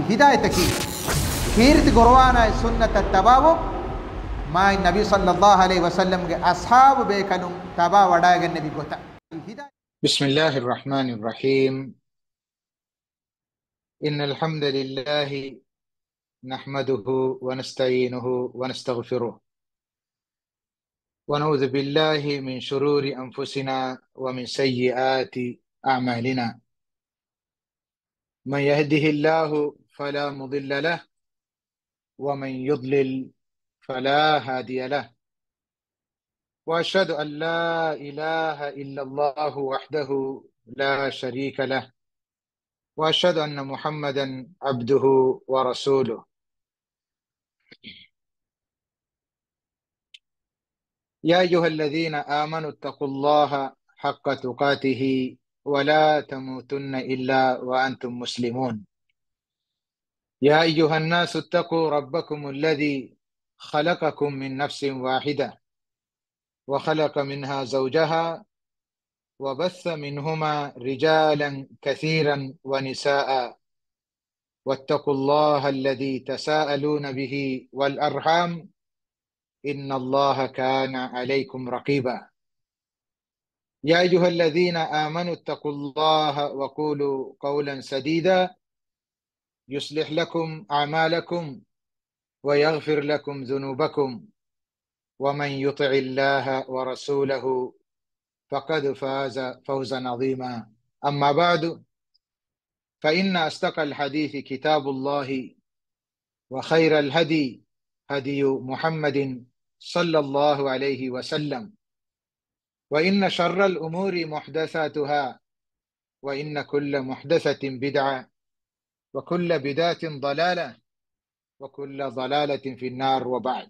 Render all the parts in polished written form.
hidayata ki kirti gorwana sunnata tabawu ma nabi sallallahu alaihi wasallam ge ashabu be kanum taba wadagen nabi gota. Bismillahir Rahmanir Rahim. Innal hamdalillah nahmaduhu wa nasta'inuhu wa nastaghfiruh wa na'udzu billahi min shururi anfusina wa min sayyiati a'malina. Man yahdihillahu fala mudilla lahu wa man yudlil fala hadiya lahu. Wa ashhadu an la ilaha illallah wahdahu la sharika lahu. وأشهد أن محمدا عبده ورسوله. يا أيها الذين آمنوا اتقوا الله حق تقاته ولا تموتن إلا وأنتم مسلمون. يا أيها الناس اتقوا ربكم الذي خلقكم من نفس واحدة وخلق منها زوجها وبث منهما رجالا كثيرا ونساء واتقوا الله الذي تساءلون به والأرحام إن الله كان عليكم رقيبا. يا أيها الذين آمنوا اتقوا الله وقولوا قولا سديدا يصلح لكم أعمالكم ويغفر لكم ذنوبكم ومن يطع الله ورسوله فقد فاز فوزا عظيما. أما بعد فإن أصدق الحديث كتاب الله وخير الهدي هدي محمد صلى الله عليه وسلم وإن شر الأمور محدثاتها وإن كل محدثة بدعة وكل بدعة ضلالة وكل ضلالة في النار. وبعد.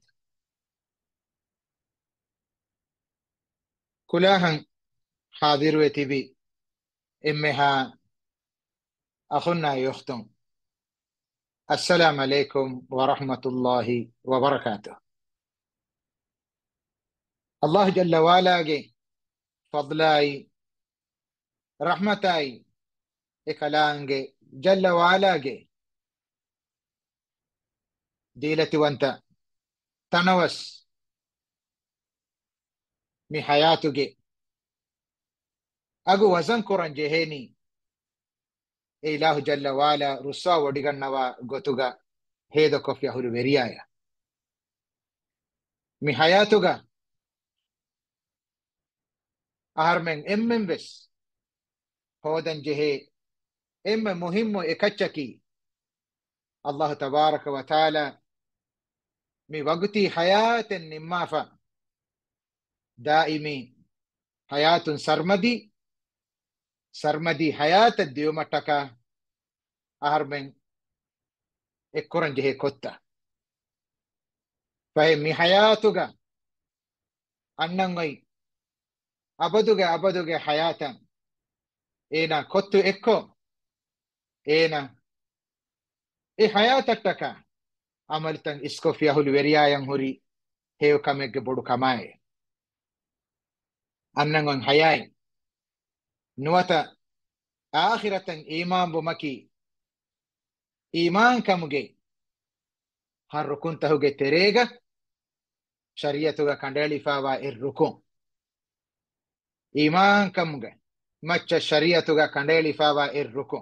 كلاهن حاضر وتبي إمها أخونا يختم. السلام عليكم ورحمة الله وبركاته. الله جل وعلا فضلاي رحمتاي إكلانجي جل وعلا ديلتي وانت تنوس مي حياتك أقو وزن كوران جهيني إله جل وعلا رسا ودغنوا غتوغا هيدو كوفيا هوري بريايا مي حياتك أهرمن إمم بس هودن جهي إم مهم إكتشكي الله تبارك وتعالى مي وقتي حياة نمافة دائمي حياة سرمدي حياة الديومتك أهرمن إكورن جهي كتا فهي مي حياتك أننغي أبدوغ حياة إينا كتو إكو إينا إي حياتك عملتن إسكو فيهو الوريايان هوري هيو كمك بودو كماي أننغن حياي نواتا آخرة إيمان بمكي إيمان كمجي هر ركون تهوغي تريغا شريعتوغا كندالي فاوا الركون إيمان كمجي مچا شريعتوغا كندالي فاوا الركون.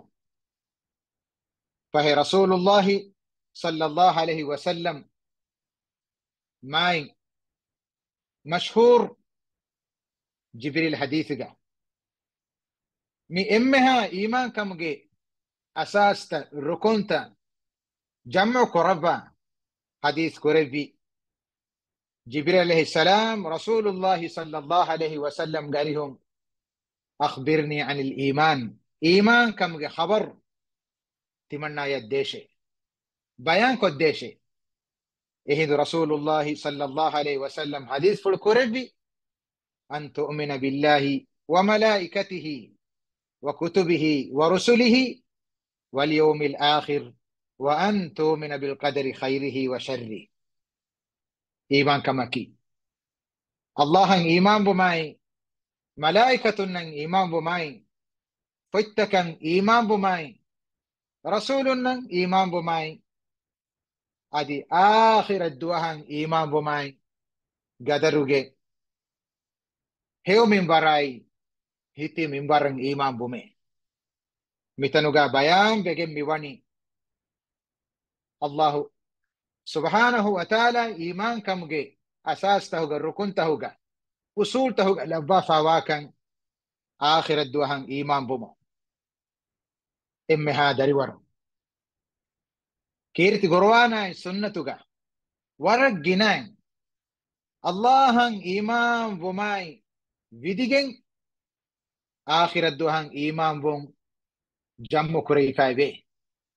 فهي رسول الله صلى الله عليه وسلم ماي مشهور جبريل حديثك مي إمها إيمان كمجي أساستا ركونتا جمع قربا حديث قربي جبريل عليه السلام رسول الله صلى الله عليه وسلم قال لهم أخبرني عن الإيمان. إيمان كمجي خبر تمنى يديشي بيان كديشي إهد رسول الله صلى الله عليه وسلم حديث في القربي أن تؤمن بالله وملائكته وكتبه ورسله واليوم الآخر وأن تؤمن بالقدر خيره وشره. إيمان كمكي الله إيمان بماي ملائكة إيمان بماي فتكن إيمان بماي rasulun iman bumai adi akhirat duahan iman bumai gadaruge heu mimbarai hiti mimbarang iman bume mitanuga bayan begen miwani Allahu subhanahu wa ta'ala iman kamuge asas tahuga rukun tahuga usul tahuga labba fawakan akhirat duahan iman bumo emme ha dari war kirti gorwana sunnatuga warag ginan Allahan iman bumai vidigen akhirat duahan iman bum jammu kurei kaibe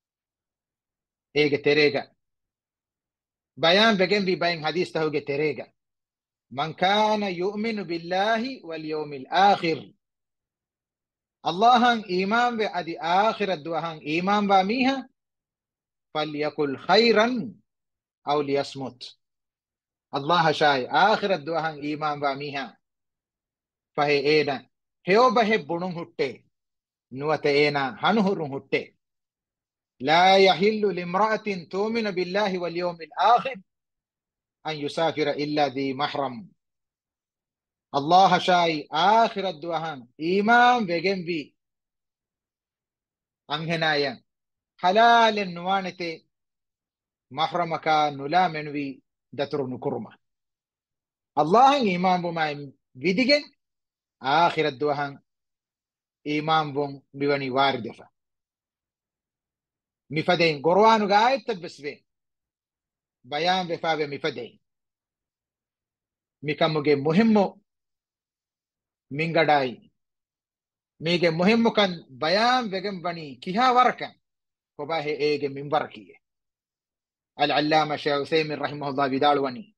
ege terega bayan begen bi bayan hadis tahuge terega man kana yu'minu billahi wal yawmil akhir Allahan iman be adi akhirat duahan iman ba miha falyakul khairan aw liyasmut Allah shay akhirat duahan iman ba miha fahe ena heo bahe bunun hutte nuwate ena hanuhurun hutte لا يحل لامرأة تؤمن بالله واليوم الآخر أن يسافر إلا ذي محرم الله شاي آخر الدوهان إيمان بجنبي أنهنايا حلال النوانة محرمك نلا منوي دتر نكرمة الله إيمان بما بيدجن آخر الدوهان إيمان بم بوني واردفة مفدين قروان قاعد تبسبين بيان بفابة مفدين مكمجي مهمو من قداي ميجي مهمو كان بيان بجن بني كيها وركا وباهي ايجي من بركية العلامة شيخ عثيمين رحمه الله بدالوني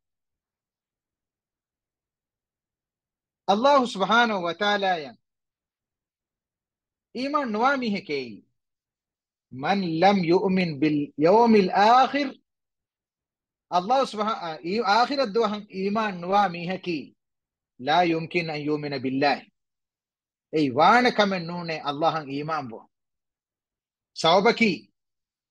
الله سبحانه وتعالى إيمان نوامي هكي من لم يؤمن باليوم الآخر الله سبحانه آخر الدوهم إيمان نوامي هكي لا يمكن أن يؤمن بالله أي وانا كمن نوني الله إيمان بو سوابكي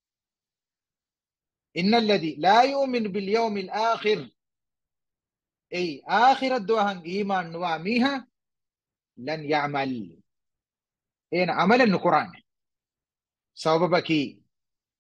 إن الذي لا يؤمن باليوم الآخر أي آخر الدوهم إيمان نواميها لن يعمل إن عمل القرآن سوابكي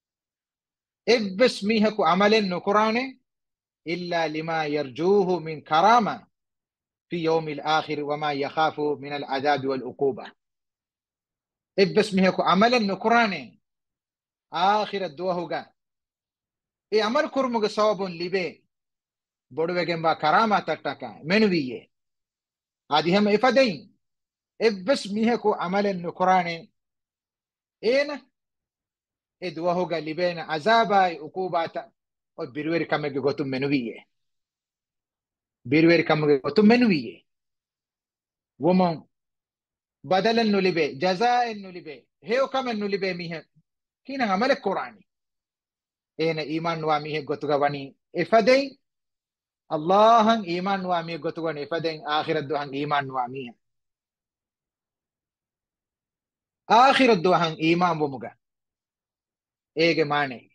إبس ميهكو عمل القرآن إلا لما يرجوه من كرامة في يوم الآخر وما يخاف من العذاب والعقوبة إبس ميهكو عمل القرآن آخر الدوهوغا إي عمل كرمك صواب لبي بودو جنبا كرامة تتكا منوية هذه هم إفادين إبس ميهكو عمل القرآن إينا إدوهوغا لبين عذابا عقوبة وبيروير كمك غوتم منوية بيروير كمك غوتم منوية ومن بدل النلبي جزاء النلبي هيو كم النلبي ميه كنا عمل القرآن إن إيمان واميه غتوغواني إفادين الله إيمان واميه غتوغواني إفادين آخر الدوهان إيمان واميه آخر الدوهان إيمان بمغا إيجي ماني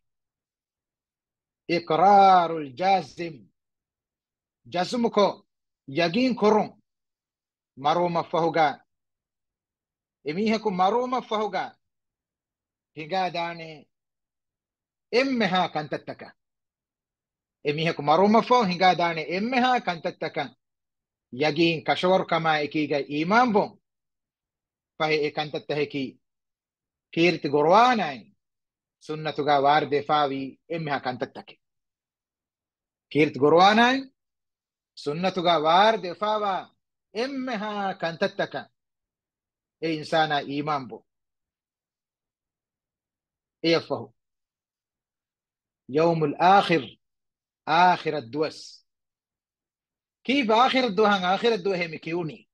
إقرار الجازم جزمكو يقين كرون مروم فهوغا إميهكو مروم فهوغا هنگا داني إمها كانتتكا إميهكو مروم فهو هنگا داني إمها كانتتكا يقين كشور كما إكيغا إيمان بوم فهي كانتتهكي كيرت غرواناين سنتوغا وارد فاوي إمها كانتتكي كيرت غرواناين سنتوغا وارد فاوا إمها كانتتكا إيه إنسانا إيمان بو إيه فهو يوم الآخر آخر الدوس كيف آخر الدوهان آخر الدوه مكيوني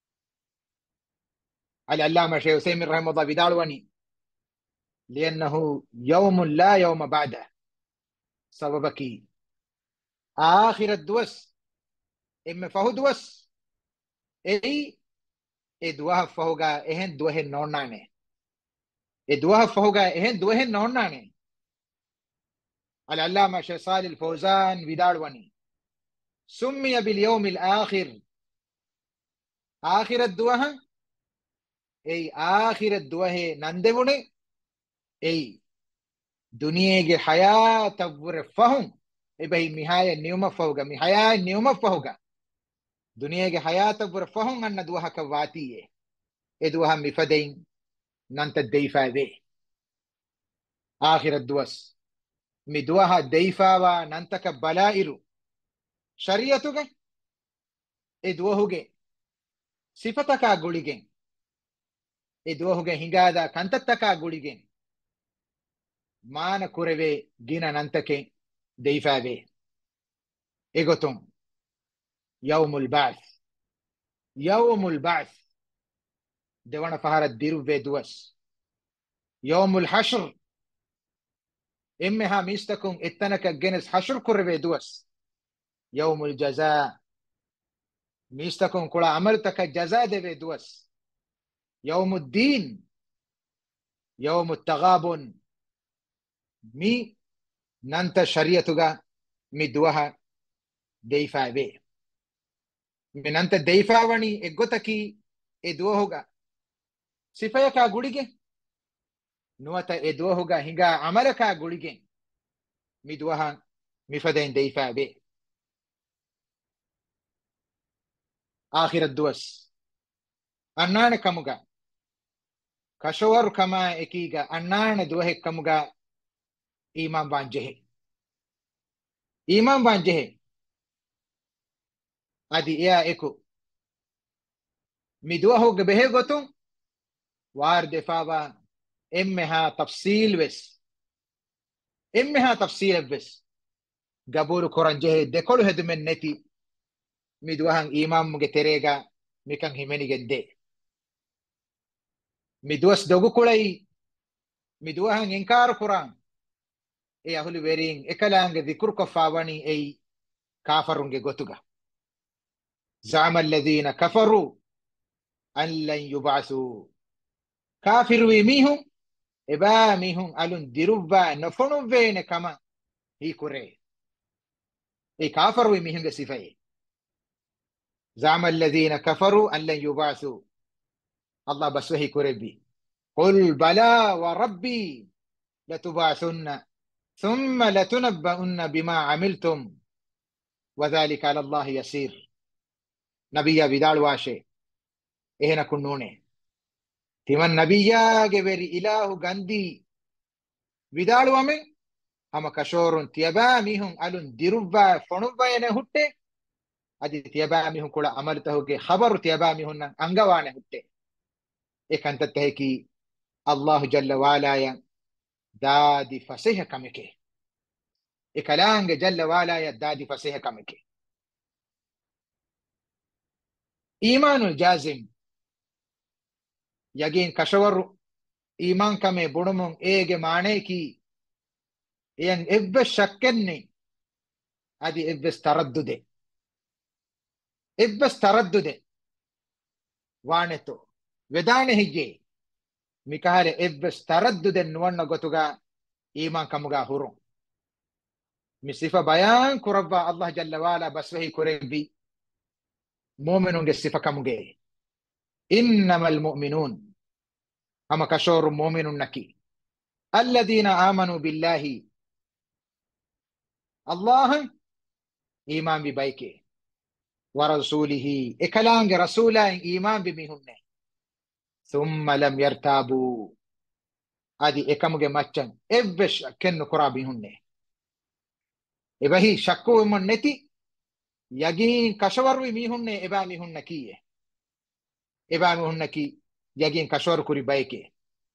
العلامة شيخ عثيمين رحمه الله بدالوني لأنه يوم لا يوم بعده سببكي آخر الدوس إما فهو دوس إي إدوه فهوغا إهن دوه نوناني إدوها فهوغا إهن دوهن نوناني العلامة شيخ صالح الفوزان بدارواني سمي باليوم الآخر آخر الدوها أي آخر الدوه نندبوني أي دنيا حياة تبور فهم إبهي مهاية نيوم فوقا مهاية نيوم فوقا دنيا حياة تبور فهم أن دوها كواتيه إدوها مفدين ننت الديفا به آخر الدوس مدوها ديفا وننتك بلائر شريعتك إدوهوغي صفتك غوليغين إدوهوغي هنگادا كنتتك غوليغين مان كوربي جينا ننتك ديفا به إغتم يوم البعث يوم البعث دوانا فهر الديرو في دوس يوم الحشر إمها ميستكم اتنك جنس حشر كوربي دوس يوم الجزاء ميستكم كل عملتك جزاء دي دوس يوم الدين يوم التغابن مي ننت شريعتك مدوها ديفا بي من أنت ديفا وني إغتكي إدوهوغا صفيكا غوليگه نوتا إدوهوغا هنگا عملكا غوليگه مدوها مفدين ديفا بي آخر الدوس أنان كموغا كشور كما إكيغا أنان دوه كموغا إيمان بانجه إيمان بانجه أدي إيا إكو مدوهوغ به غتو وار دفابا إمها تفصيل بس إمها تفصيل بس قبول كورنجه دكول هد من نتي مدوهن إيمان مغتريغا مكان همني جندي مدوس دوغو كولاي مدوهن إنكار قرآن إيه أهل ويرين إكلانغ ذكر كفاواني أي كافرونغ غتوغا زعم الذين كفروا أن لن يبعثوا كافر ويميهم إبا ميهم ألون ديروبا نفنو فين كما هي كوري إي كافر ويميهم صفاي زعم الذين كفروا أن لن يبعثوا الله بس هي كوري بي قل بلى وربي لتبعثن ثم لتنبؤن بما عملتم وذلك على الله يسير نبي بدال واشي إهنا كنوني تمن نبيا جبري إله غندي بدال ومن هم كشورون تيابا ميهم ألون ديروبا فنوبا ينهوتي أدي تيابا ميهم كلا عملته كي خبر تيابا ميهم أنغوانه هوتي إكان تتهكي الله جل وعلا يا دادي فسيح كمكي إكالانغ جل وعلا يا دادي فسيح كمكي إيمان الجازم يجين كشور إيمان كمي بڑمون إيجي معنی كي ين إبس شكني أدي إبس تردد إبس تردد وانتو ودانه هجي مكهر إبس تردد نوانا غتوغا إيمان كمغا هورون مصفة بيان كربا الله جل وعلا بس وهي كربي مؤمنون صفة كمغا إنما المؤمنون أما كشور مؤمن نكي الذين آمنوا بالله الله إيمان ببايكي ورسوله إكلانج رسولا إيمان بمهن ثم لم يرتابوا ادي اكمغه مچن ابش كن قرابيهن ابهي شكو من نتي يجين كشورو ميهن ابا ميهن كي ابا ميهن كي يجين كشور كوري بايكي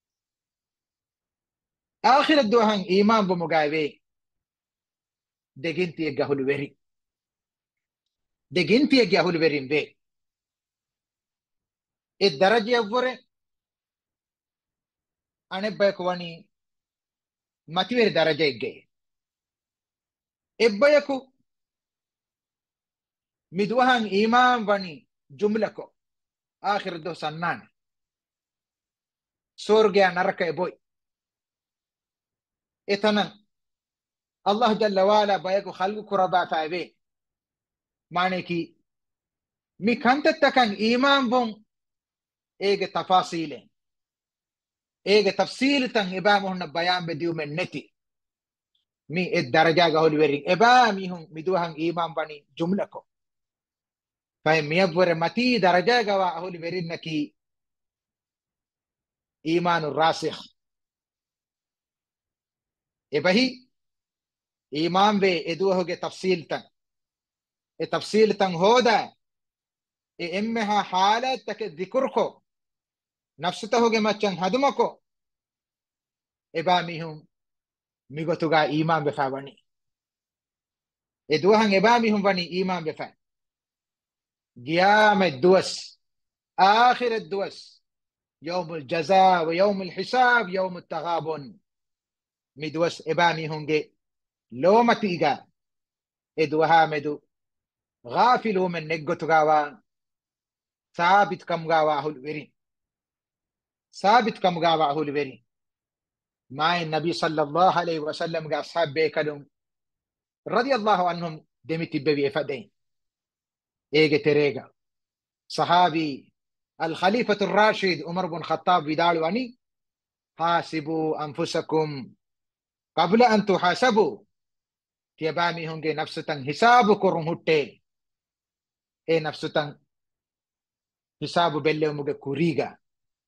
اخر الدوهن ايمان بمغاوي دغنتي غهول وري دغنتي غهول ورين بي الدرجه يفور أنا بيكواني ماتير درجة إجي إبايكو مدوهان إيمان بني جملكو آخر دو سنان سورجيا نركا إبوي إتنا الله جل وعلا بيكو خلق كربا فايبي معنى كي مي كانت تكن إيمان بون إيجي تفاصيل إيجي تفصيل تن إبا مهن بيان بديو من نتي مي الدرجة قهول ورين إبا ميهم مدوهن إيمان بني جملكو فهم ميبور متي درجة قهول ورين نكي إيمان الراسخ إبهي إيمان بي إدوه تفصيل تن التفصيل تن هودا إمها حالة تك ذكركو نفسته مچن هدمكو إبا ميهم ميغتوغا إيمان بفاوني إدوهن إبا ميهم بني إيمان بفا قيام الدوس آخر الدوس يوم الجزاء ويوم الحساب يوم التغابن مدوس إبا ميهم جي لو متيغا إدوها مدو غافلوا من نغتوغا ثابت كم غاوا أهل ورين ثابت كم غاوا أهل ورين مع النبي صلى الله عليه وسلم أصحاب بيكلم رضي الله عنهم دمتي ببي فدين إيجي تريغا صحابي الخليفة الراشد عمر بن الخطاب بدالواني حاسبوا أنفسكم قبل أن تحاسبوا تيبامي هنگي نفسطن حساب كرم هٹے اے نفسطن حساب بلو مگے كوريغا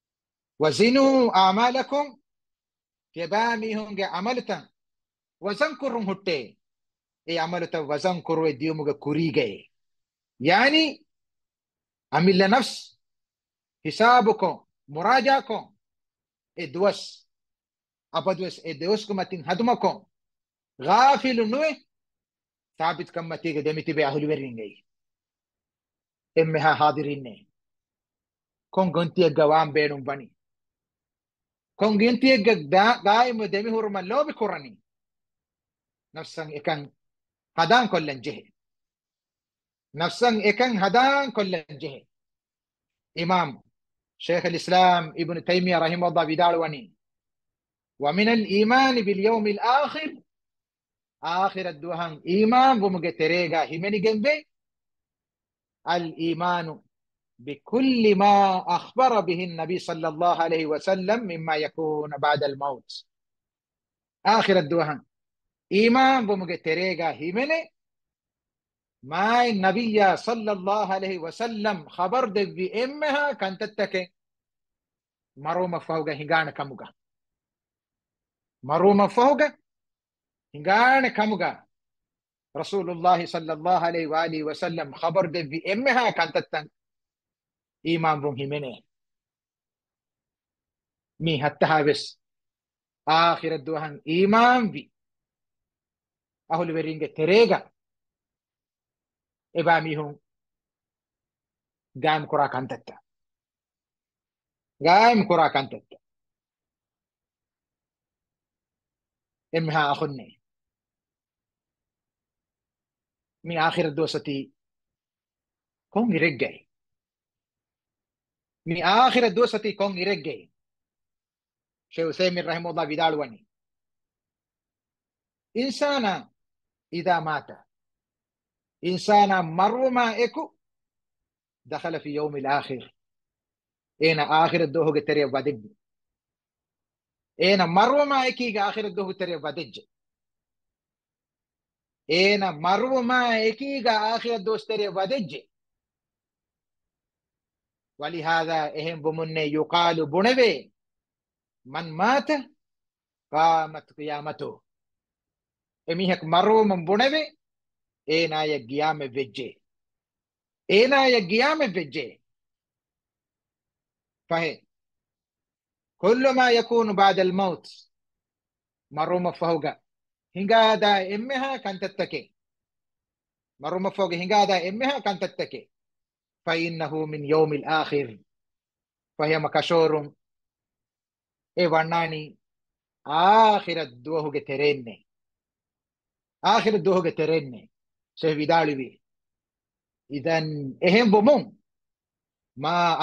وزنوا أعمالكم تيبامي هنگي عملتن وزن كرم هٹے اے عملتن وزن كرو ديو مگے كوريغا يعني عمل نفس حسابكم مراجعكم ادوس ابدوس ادوس كمتين هدمكم غافل نوي ثابت كم متيجة دمتي بأهل ورينجي إمها حاضرين كون جنتي الجوام بينهم بني كون جنتي دائم دمي هرم لو بكرني نفسا إكان هدان كل جهة نفسا إكان هدان كل جهة إمام شيخ الإسلام ابن تيمية رحمه الله بدالواني ومن الإيمان باليوم الآخر آخر الدوهان إيمان بمجتريغا همني جنبي الإيمان بكل ما أخبر به النبي صلى الله عليه وسلم مما يكون بعد الموت آخر الدوهان إيمان بمجتريغا همني ما النبي صلى الله عليه وسلم خبر دبي إمها كانت تتكي مروم فوق هنغان كموغا مروم فوق هنغان كموغا رسول الله صلى الله عليه وآله وسلم خبر دبي إمها كانت تتكي إيمان بهم همني مي حتى بس آخر الدوهان إيمان بي أهل ورينغ تريغا إبا ميهم قام كرا كانتتا قام كرا كانتتا إمها أخني مي آخر الدوستي كون يرجعي مي آخر الدوستي كون يرجعي شيخ سيمين رحمه الله بدالواني إنسانا إذا مات إنسانا مرما إكو دخل في يوم الآخر إين آخر الدوه قتري بدج إين مرما إكي آخر الدوه قتري بدج إين مرما إكي آخر الدوه قتري بدج ولهذا إهم بمن يقال بنبي من مات قامت قيامته إميهك مرو من بنبي إينا يقيام بجي إينا يقيام بجي فهي كل ما يكون بعد الموت مرو مفهوغا هنگا دا إمها كانت تتكي مرو مفهوغا هنگا دا إمها كانت تتكي فإنه من يوم الآخر فهي مكشور إيه ورناني آخر الدوه ترين آخر الدوه ترين سيفيدالي بي إذن إهم بمون ما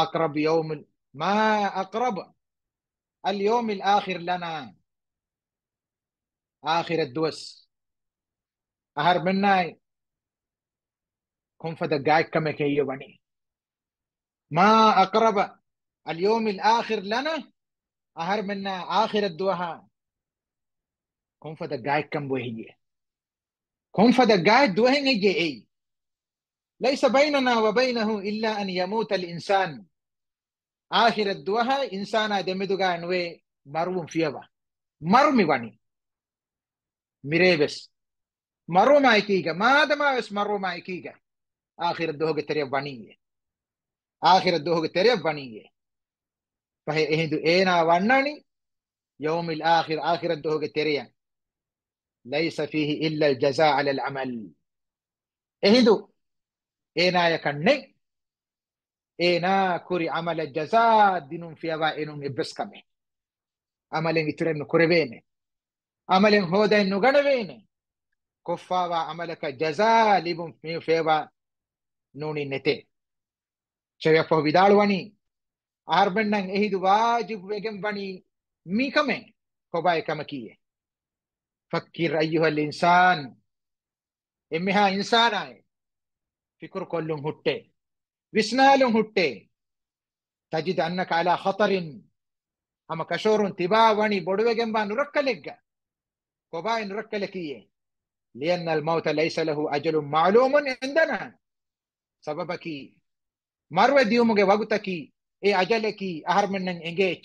أقرب اليوم الآخر لنا آخر الدوس أهر منا كن فدقائق كما كي يبني ما أقرب اليوم الآخر لنا أهر منا آخر الدوها كن فدقائق كم بوهي كن فدقائق دوهن يجي ليس بيننا وبينه إلا أن يموت الإنسان آخر الدوها إنسانا دمدوغا نوي مروم فيها مرمي بني مريبس مرو مايكيغا ما دما بس مرو مايكيغا آخر الدوها تريب بنيه آخر الدوها تريب بنيه فهي هندو إينا وناني يوم الآخر آخر الدوها تريب ليس فيه إلا الجزاء على العمل هندو إينا يكني إينا كوري عمل الجزاء دينون فيها إنون إبسكمي عملين يترين كوربيني عملين هودين نغنبيني كفاوا عملك جزاء لبن فيها نوني نتي شوية فهو بدالواني أهربنن إهدو واجب ويجن بني مي كمين كوباي كمكية فكر أيها الإنسان إمها إنسانا فكر كلهم هتة وسنالهم هتة تجد أنك على خطر أما كشور انتباه واني بدوه جنبا نركلك كوباي نركلكية لأن الموت ليس له أجل معلوم عندنا سببك مروة ديومك وقتك إيه أجلك أهربنن إنجي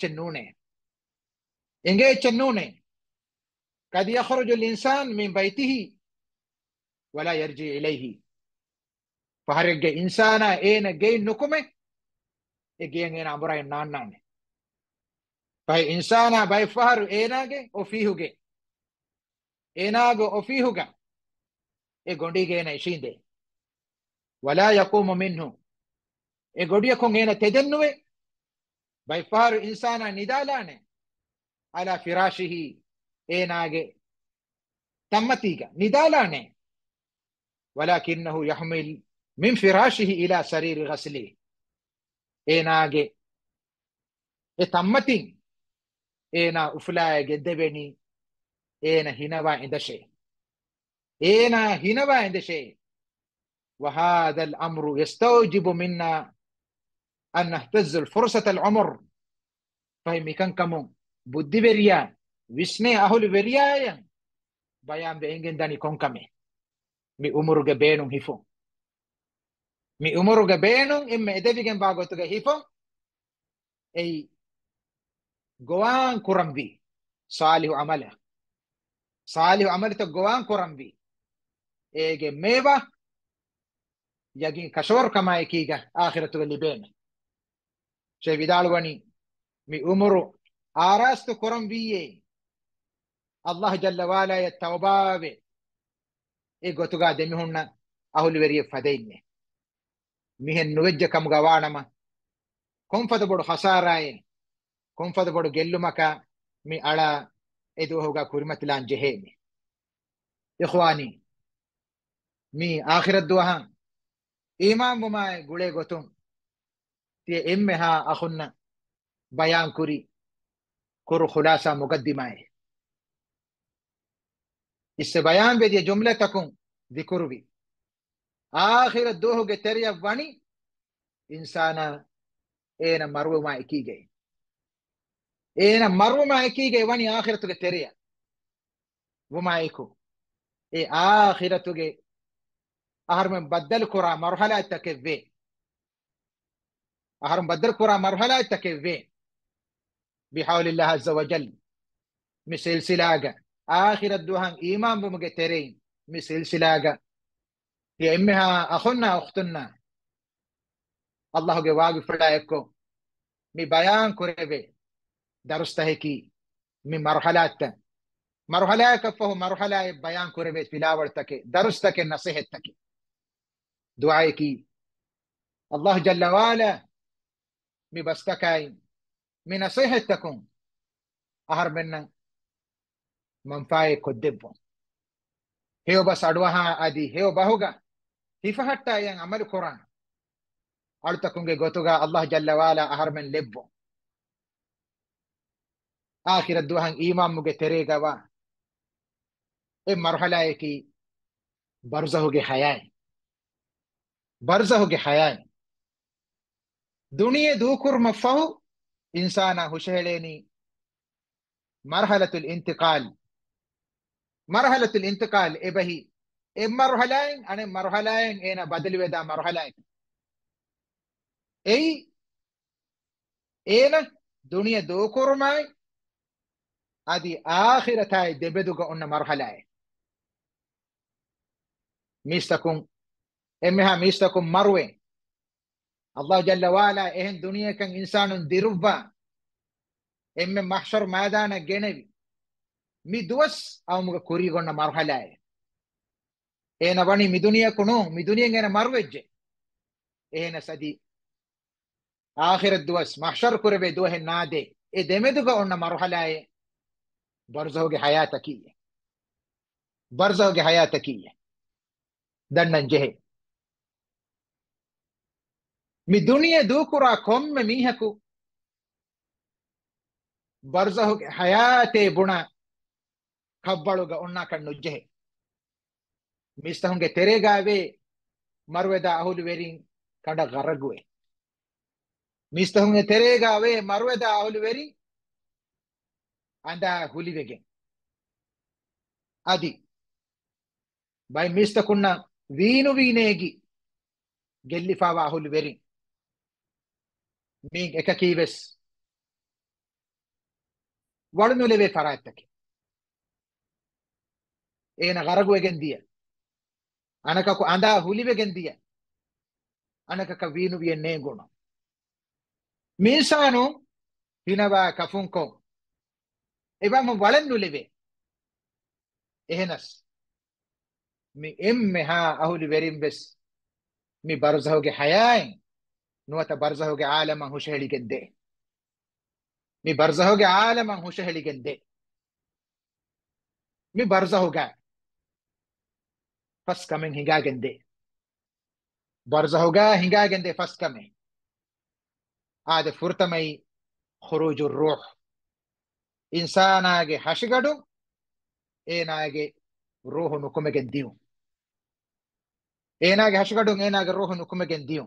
تشنونه قد يخرج الإنسان من بيته ولا يرجع إليه فهرج إنسانا إين جاي نكمة إجينا عمره نان فهي إنسانا باي فهر إيناجي وفيه جي إيناجو وفيه جا إجودي جينا يشينده ولا يقوم منه إجودي يكون هنا تدنوه باي فهر إنسانا ندالانه على فراشه إيناجي تمتيجا ندالانه ولكنه يحمل من فراشه إلى سرير غسله إيناجي تمتين إينا أفلاي دبني إينا هنا عند شيء إينا هنا عند شيء وهذا الأمر يستوجب منا أن نهتز الفرصة العمر فهم كان كمون بدي بريان وسني أهل بريان بيان بإنجن داني كون كمي مي أمور جبينهم هيفون مي أمور جبينهم إما إدفعن باغوتو هيفون أي جوان كرمبي صالح عمله جوان كرمبي إيجي ميبا يجين كشور كما يكيغا آخرة اللي بين شيء بدالواني مي أمور آراست كرمبي الله جل وعلا يتوباب إيغو تغا دميهن أهل وريه فدين ميهن نوجه كم غوانما كم فدبڑو خسارة كم فدبڑو جلو مكا مي ألا إدو هوغا كورمت لان جهيمي إخواني مي آخرة دوهان إيمان بماء غولي غتون تي إمها أخونا بيان كوري كورو خلاصة مقدمة اس بيان بدي جملة تكون ذكر بي آخر الدوه قتريا باني إنسانا إينا مرو ما إكي جاي إينا مرو ما إكي جاي واني آخر قتريا وما إكو إيه آخر تجي أهر من بدل كرة مرحلة تكفي أهر من بدل كرة مرحلة تكفي بحول الله عز وجل مثل سلاجة آخر الدوهان إيمان بمقترين مثل سلاجة يا إمها أخونا أختنا الله جواب فلايكو مي بيان كربي درستهكي من مرحلة كفه مرحلة بيان كربي تلاورتك درستك نصيحتك دعائك الله جل وعلا مي بستكاي من نصيحتكم أهر منا منفاي كدبو هيو بس أدوها أدي هيو باهوغا هيفهتا ين عمل قرآن أرتكم جوتوغا الله جل وعلا أهر من لبو آخر الدوهان إيمان مجتريغا e marhala ki barzahuge hayai, barzahuge hayai duniya dukur mafahu insana husheleni marhalatul intiqal, marhalatul intiqal ebahi e marhalain ane marhalain ena badali weda marhalain ei ena duniya dukur mai adi akhiratay debeduga onna marhalain mistakum emha mistakum marwe Allah jalla wala ehen duniya kan insanun dirubba emme mahshar maidana genevi mi duwas awmuga kurigonna marhalaye ena wani mi duniya kuno mi duniya ngena marwejje ena sadi akhirat duwas mahshar kurebe duhe nade e demeduga onna marhalaye barzahoge hayatakiye, barzahoge hayatakiye dannan jehe mi duniya dukura komme mihaku barzahoge hayate buna kabbaluga onna kan nujjehe mistahunge teregave marweda ahulu verin kada garaguwe mistahunge teregave marweda ahulu verin anda hulivegen adi bay mistakunna viinu viinegi gellifawa ahulu verin min ekakives walnuleve farattake ena garaguwegen diya anaka ko anda hulivegen diya anaka ka viinu vien negono minsanu hinawa kafunko ebam walnuleve ehenas mi emme ha ahulu verin bes mi barzahoge hayain nuwata barzahoge alaman husheheli gedde mi barzahoge alaman husheheli gedde mi barzahoga fas kamen hinga gende barzahoga hinga gende fas kamen ade furtamai khuruj ruh insanaage hashigadu enaage ruhu nukume gendiu enaage hashigadu enaage ruhu nukume gendiu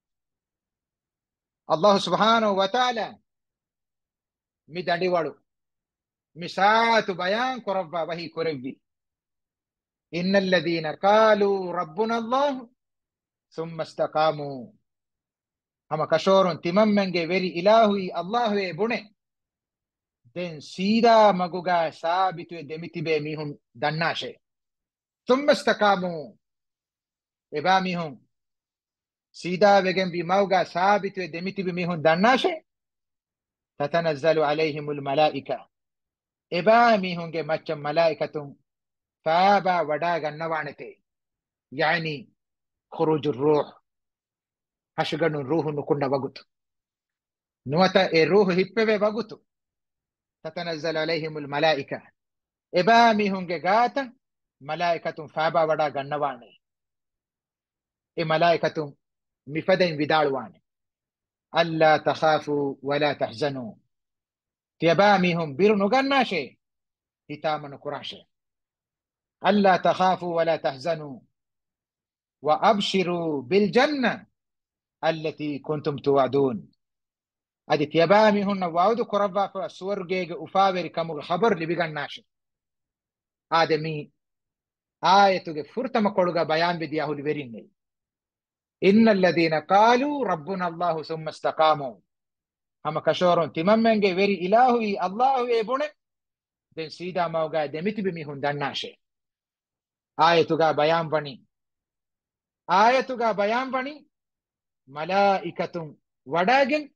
Allah subhanahu wa ta'ala mi dandiwalu mi saatu bayan korabba wahi korevi إن الذين قالوا ربنا الله ثم استقاموا هم كشورون تممنجي وری إلهي الله بونه دن سيدا مغوغا ثابت دمتي به ميهم دناشه ثم استقاموا إبا ميهم سيدا وگن بي موغا ثابت دمتي به ميهم دناشه تتنزل عليهم الملائكة إبا ميهم جي مچم ملائكة فابا ودا غنوانته يعني خروج الروح hashganu ruhu nukunda wagutu nuwata e ruhu hippebe wagutu tatanazzalu alaihim almalaika ebami hunge gata malaikatun faba wada gannawane e malaikatun mifaden vidalwane alla takhafu wala tahzanu tiyabami hum birnu gannashe hitamanu kurashe alla takhafu wala tahzanu wa abshiru bil janna التي كنتم توعدون ادي تيبامي هن واودو كربا فسور جيج افاوري كم خبر اللي بيغان ناشي ادمي آية فرتم قولغا بيان بدي اهو الورين ان الذين قالوا ربنا الله ثم استقاموا هم كشورون تممنجي وري الهي الله يبونه دن سيدا موغا دمت بمي هن دان ناشي آية بيان بني آية بيان بني ملائكة وداجن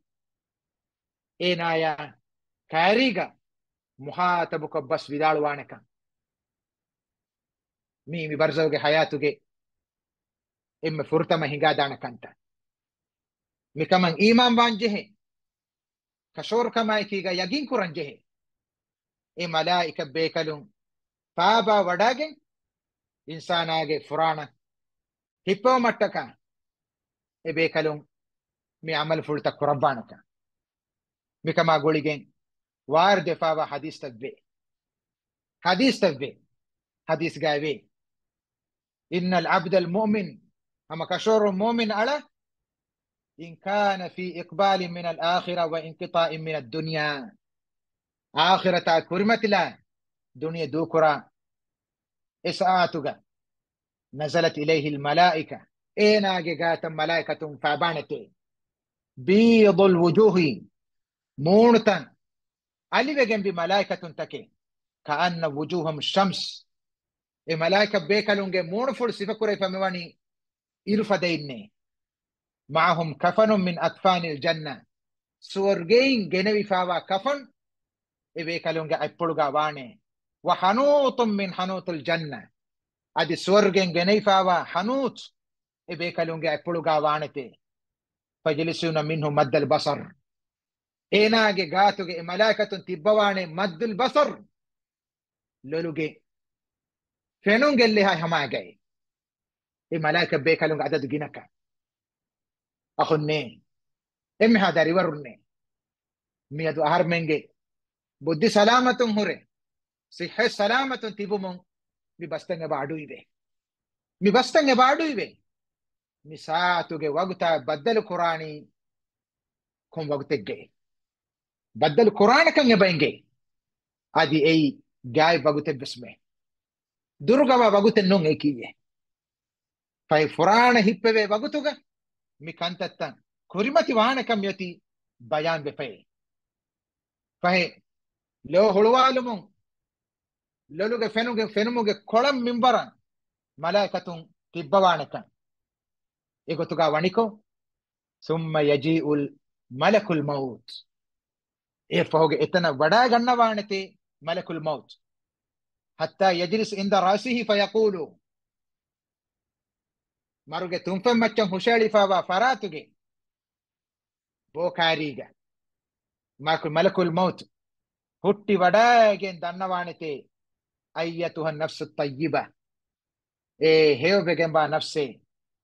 إنايا كاريغا محاتبك بس بدالوانك مي برزوغي حياتوغي إما فرتما هنگا دانك أنت مي كمان إيمان بانجه كشور كما إكيغا يجين كورنجه إي ملائكة بيكالون فابا وداجن إنسان آگه فرانا هپو متكا إي بيكالون مي عمل فرطة قربانك مي كما قولي وار دفاوا حديث تبه حديث تبه حديث قايبه إن العبد المؤمن أما كشور مؤمن على إن كان في إقبال من الآخرة وانقطاع من الدنيا آخرة كرمت لا دنيا دوكرا إساءتك نزلت إليه الملائكة إينا جاءت ملائكة فابانت بيض الوجوه مونتا علي بجنب ملائكة تكي كأن وجوههم الشمس الملائكة بيكالونج مون فول سيفكوري فمواني إرفدين معهم كفن من أكفان الجنة سورجين جنبي فاوا كفن إبيكالونج أبلغا واني وحنوط من حنوط الجنة أدي سورجين جنبي فاوا حنوط إبيكالونج أبلغا وانتي فجلسون منه مد البصر إيناجي غاتوغي ملائكة تبواني مد البصر لولوغي فينونج اللي هاي هماغي الملائكة بيكالونج عدد جنكا أخني إم هذا ريورني ميادو أهر منجي بدي سلامة هوري صحة سلامة تبومون مبستنگ بعدوي به مبستنگ بعدوي به مساتوغي وقتا بدل قراني كم وقت جاي بدل قرآن كم يبينجي ادي اي جاي وقت بسمه درغا وقت نون اكيه فاي فران هيبه وقتوغا مكانتتن كوريمتي وانا كم يتي بيان بفاي فاي لو هلوالمون لولوغا فنوغا كولم منبرا ملائكة تبوانكا إيغوتوغا وانيكو ثم يجيء الملك الموت فهو اتنا ودا غنوانتي ملك الموت حتى يجلس عند راسه فيقول ماروغا تنفم مچن هشالي فاوا فراتوغي بوكاريغا ملك الموت هُಟ್ಟಿ وಡಾಗೆನ್ ದನ್ನವಾಣಿತೆ أيتها النفس الطيبة هيو بجنبا نفسي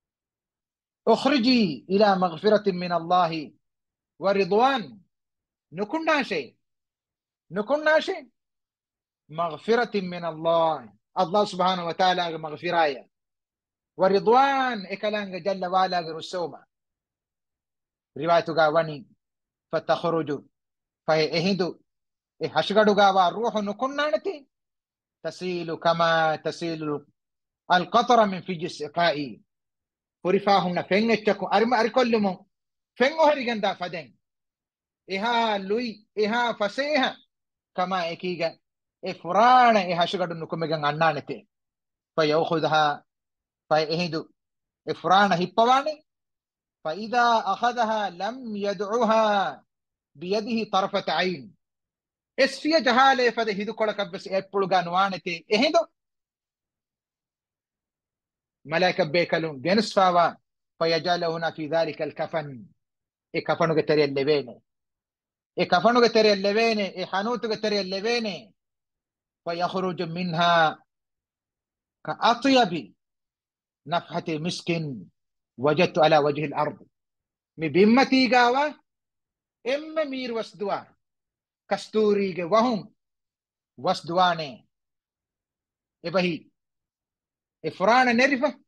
اخرجي إلى مغفرة من الله ورضوان نكون ناشي مغفرة من الله سبحانه وتعالى مغفرة ورضوان إكلان جل وعلا رسوما رواية غاواني فتخرج فهي إهدو هشغدو غاوا روح نكون نانتي تسيل كما تسيل القطر من فج السقاء فرفاهم فنجتكو أرما أركلمو فنجو هريغندا فدن إها لوي إها فسيها كما إكيغا إفرانا إها شغد نكمغن أنانتي فيأخذها فيهدو إفرانا هيبواني فإذا أخذها لم يدعوها بيده طرفة عين إسفيا جهالة فده هدو كولك بس إبولغان وانتي إهدو ملائكة بيكالون جنس فاوا فيجعلهنا في ذلك الكفن كفنو كتري اللبيني كفنو كتري اللبيني حانوتو كتري اللبيني فيخرج منها كأطيب نفحة مسك وجدت على وجه الأرض مبمتي قاوة إما مير وسدوا كستوري وهم وسدواني إبهي إفرانا نرفة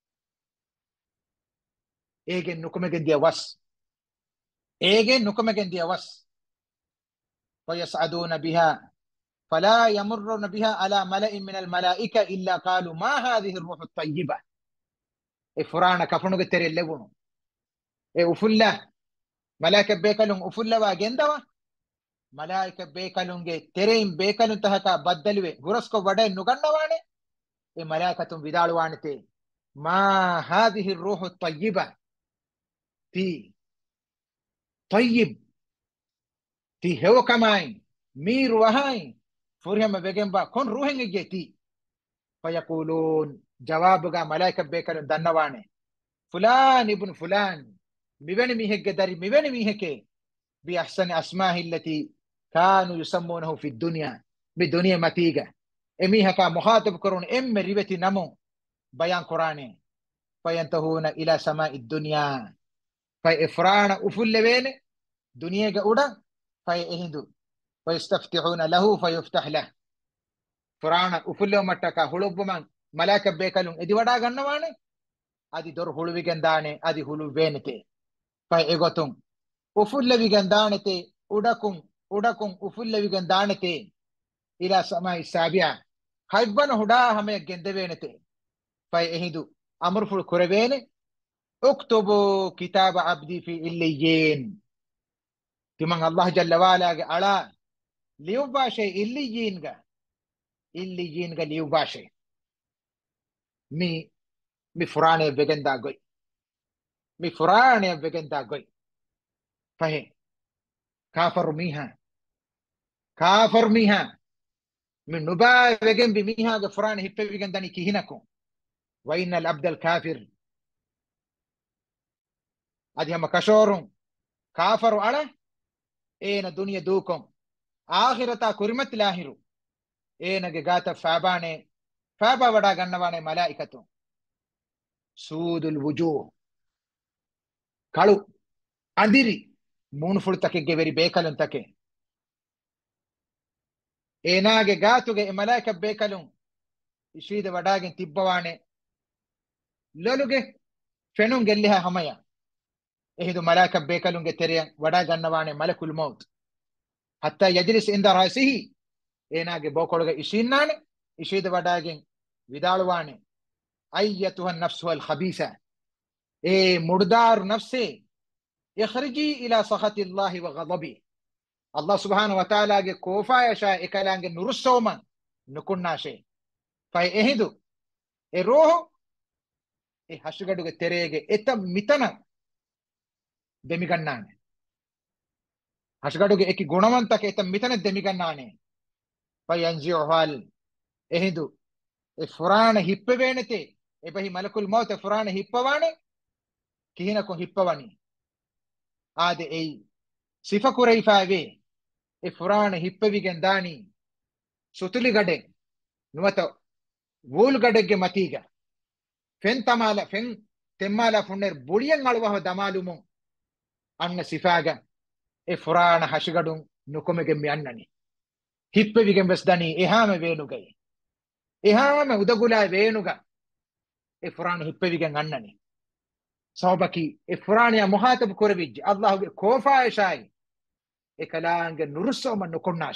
إيجن نكمجن دي وس إيجن نكمجن دي وس ويصعدون بها فلا يمرون بها على ملأ من الملائكة إلا قالوا ما هذه الروح الطيبة إفرانا كفنو كتري اللبنو أفلا ملائكة بيكالون أفلا واجندوا ملائكة بيكالون ترين بيكالون تهكا بدلوه غرسكو ودا نغنواني ملائكة بدالوانتي ما هذه الروح الطيبة تي طيب تي هو كماين مير وهاين فرهم بيجنبا كون روحين جيتي فيقولون جوابك ملائكة بيكالون دنواني فلان ابن فلان مبني ميهك داري مبني ميهك بأحسن أسمائه التي كانوا يسمونه في الدنيا بالدنيا متيجة إميهك مخاطب كرون إم ريبتي نمو بيان قرآني فينتهون إلى سماء الدنيا فإفران أفل بين دنيا قودا فيهندو فيستفتحون له فيفتح له ಫುರಾಣ ಉಫುಲ್ಲೋ ಮಟ್ಟಕ ಹುಳುಬ್ಬುಮಂ ಮಲಾಕ ಬೇಕಲು ಎದಿವಡ ಗಣ್ಣವಾಣೆ ಅದಿ ದೊರ್ ಹುಳುವಿಗೆಂದಾಣೆ ಅದಿ ಹುಳುವೇನತೆ ಪೈ ಎಗೊತುಂ ಉಫುಲ್ಲವಿಗೆಂದಾಣತೆ ಉಡಕುಂ ಉಡಕುಂ ಉಫುಲ್ಲವಿಗೆಂದಾಣತೆ ಇಲಾ ಸಮಾಯಿ ಸಾಬಿಯಾ ಹೈಬ್ಬನ ಹುಡಾ ಹಮೆ ಗೆಂದವೇನತೆ ಪೈ ಎಹಿದು ಅಮರ್ಫುಳು ಕುರವೇನೆ ಉಕ್ತುಬು ಕಿತಾಬ ಅಬ್ದಿ ಫಿ ಇಲ್ಲಿಯೇನ್ ತಿಮಂ ಅಲ್ಲಾಹ್ ಜಲ್ಲ ವಾಲಾಗೆ ಅಳ ಲಿವ್ ಭಾಷೆ ಇಲ್ಲಿಯೀನ್ಗ ಲಿವ್ ಭಾಷೆ ಮಿ mi furane begenda goy mi furane begenda goy fahe kafar miha min nuba begen bi miha ga furane hippe begendani kihinako wa innal abdal kafir adi hama kashorun kafaru ala ena dunya dukom akhirata kurimat lahiru ena ge gata faba wada gannawane malaikatu ಸೂದುಲ್ ವುಜೂ ಕಳು ಅಂದಿರಿ ಮೂನು ಫುಳು ತಕೆಗೆ ವೆರಿ ಬೇಕಲು ತಕೆ ಏನಾಗೆ ಗಾತುಗೆ ಮಲಾಕ ಬೇಕಲು ಇಶೀದ ವಡಾಗೆ ತಿಬ್ಬವಾಣೆ ಲೊಲುಗೆ ಫೆನುಂಗೆಲ್ಲಿಹ ಹಮಯ ಎಹಿದು ಮಲಾಕ ಬೇಕಲುಂಗೆ ತೆರೆಯ ವಡಾಗನ್ನವಾಣೆ ಮಲಕುಲ್ ಮೌತ್ ಹತ್ತ ಯಜ್ಲಿಸ್ ಇಂದ ರಾಸಿಹಿ ಏನಾಗೆ ಬೋಕೊಳಗೆ ಇಶೀನ್ನಾಣೆ ಇಶೀದ ವಡಾಗೆ ವಿದಾಳುವಾಣೆ أيتها النفس الخبيثة مردار نفسي اخرجي إلى سخط الله وغضبه الله سبحانه وتعالى كوفا يشاء إكالانج نرسوما نكون ناشي فاي اهدو روح هشغدو تريغي اتا متنا دميغناني هشغدو اكي غنوانتك اتا متنا دميغناني فاي ينزيعوال اهدو فران هيببينتي එබහි මලකුල් මෞත ෆුරාන හිප්පවානේ කිහිනකො හිප්පවනි ආද එයි සිෆ කුරයිෆාවේ ඒ ෆුරාන හිප්පවිගෙන් දානි සුතුලි ගඩේ නුවත වූල් ගඩෙගේ මතීග ෆෙන් තමාල ෆෙන් තෙම්මාලා ෆුන්නෙර් බුලියන් අලවහ දමාලුමු අන්න සිෆාග ඒ ෆුරාන හෂගඩුන් නුකොමෙගෙ මියන්නනි හිප්පවිගෙන් බස් දනි එහාම වේනුගයි එහාම උදගුලා වේනුග فران هبّيجن عنني صوبكي فرانيا مخاطب كوربيج الله كوفا شاي كلانج نرسو من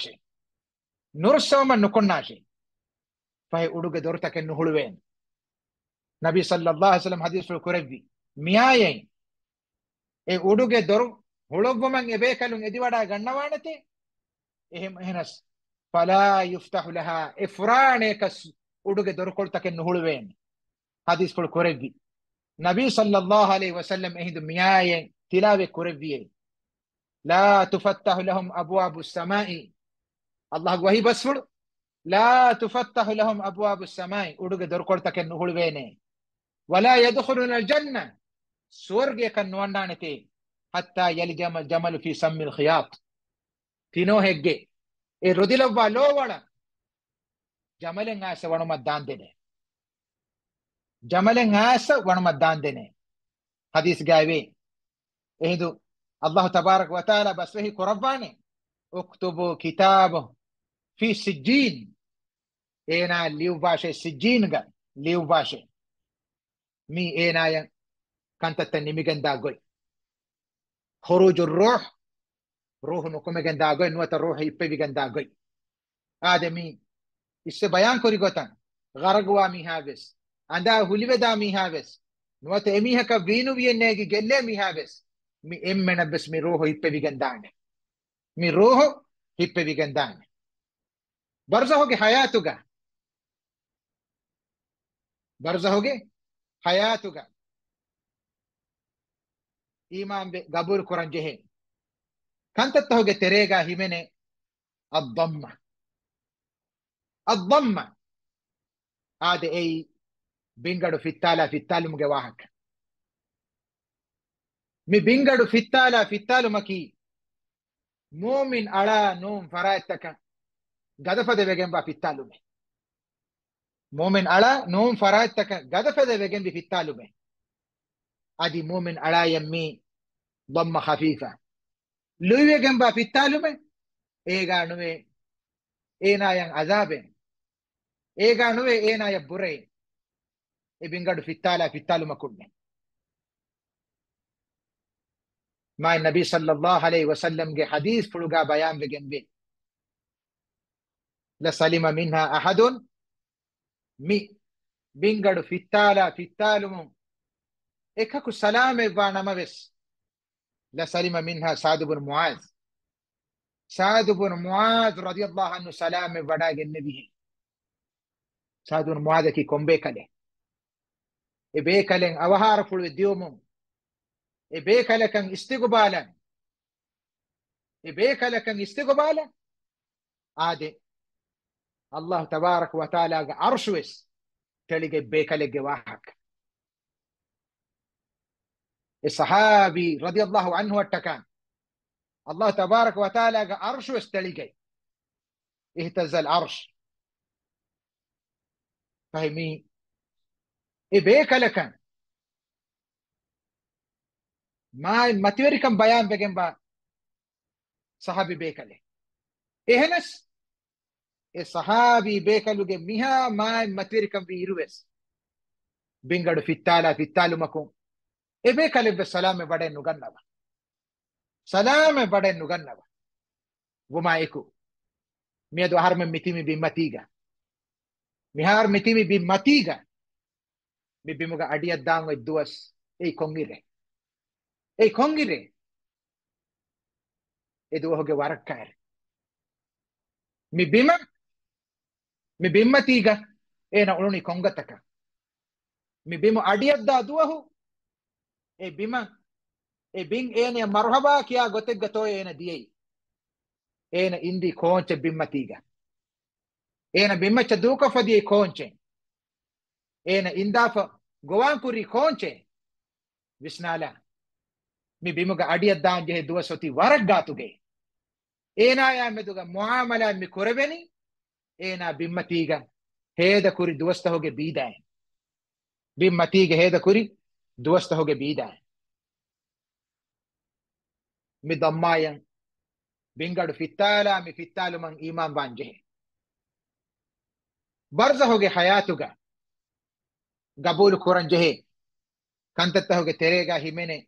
نكون ناشي فهي أدوك دورتك النهلوين نبي صلى الله عليه وسلم حديث في الكوربي ميايين أدوك دور هلوب من يبيكلون إديودا غنوانتي هنس فلا يفتح لها فراني كس أدوك دور كولتك النهلوين حديث في الكوربي نبي صلى الله عليه وسلم اهد مياي تلاوه كوربي لا تفتح لهم ابواب السماء الله وهي بسفر لا تفتح لهم ابواب السماء ادغ دركولتك نهلوينه ولا يدخلون الجنه سورغ كنوندانتي حتى يلجم الجمل في سم الخياط تينو هگه اي روديلوا لو ولا جملن آسه ونو مدان دده جملن آسه ونو مدان دنه حديث غاوي اهدو الله تبارك وتعالى بسوه قربانه اكتبوا كتابه في سجين اينا ليو باشي سجين غا ليو باشي مي اينا ين كانت تنميغن داغوي خروج الروح روح نكمغن داغوي نوت الروح يبيغن داغوي آدمي इससे बयान करी गोतन गरगवा मिहाबेस अंदा हुलिवेदा मिहाबेस नोत एमिहा का वीनु वियनेगी गेल्ले मिहाबेस mi emmena bes mi roho hippe vigandane mi roho hippe vigandane barzahoge hayatuga iman be gabur kuran jehe kantatta hoge terega himene ad-damma الضمة هذا أي بينغدو في التالي مجواهك مي بينغدو في التالي مكي مؤمن على نوم فرائتك غدفة دي بيجنبا في التالي مؤمن على نوم فرائتك غدفة دي بيجنبا في التالي هذه مؤمن على يمي ضمة خفيفة لو بيجنبا في التالي إيغا نوي إينا ين عذابين إيغا نوي إينا يبوري إبنغد في التالو ما كله ما النبي صلى الله عليه وسلم کے حدیث فلوغا بيان بگن بي لسلم منها أحد مي بنغد في التالو إكاكو سلام وانا مبس لسلم منها سعد بن معاذ سعد بن معاذ رضي الله عنه سلام ودا النبي سعد بن معاذ كي كومبي كله إبه كلن أوهار فلو ديومون إبه كلن استقبالا إبه كلن استقبالا عادي الله تبارك وتعالى عرشوس تلقى بيك لقى واحد الصحابي رضي الله عنه التكان الله تبارك وتعالى عرشوس تلقى اهتز العرش فهمي بيك لكن ما توري كم بيان بجنب با صحابي بيك له إهنس الصحابي بيك لقى ميها ما توري كم بيروس بينغد في التالو مكون بيك له بالسلام بڑے نغنوا سلام بڑے نغنوا وما يكو ميدو هرم متيمي بمتيغا مهار متيمي بمتيغا بمغا أديا دام الدوس اي كونغيري ادو هوغي واركار مي بمتيغا اينا اولوني كونغتكا مي بيمو أديا دا دوهو اي بما اي بين اينا مرحبا كيا غوتك غتو اينا ديي اينا اندي كونچ بمتيغا اينا بمچ دوكا فدي كونچ اينا انداف غوان كوري كونچ بسنالا مي بيمغا أديا دان جه دوسوتي ورق غاتوغي اينا يا مدوغا معاملة مي كوربني اينا بمتيغا هيدا كوري دوستا هوغي بيداين بمتيغا هيدا كوري دوستا هوغي بيداين مي ضمايا بينغاد في التالا مي في التالو من ايمان بانجه برزا هوغي حياتوغا قبول كوران جه كانت هوغي تريغا هيميني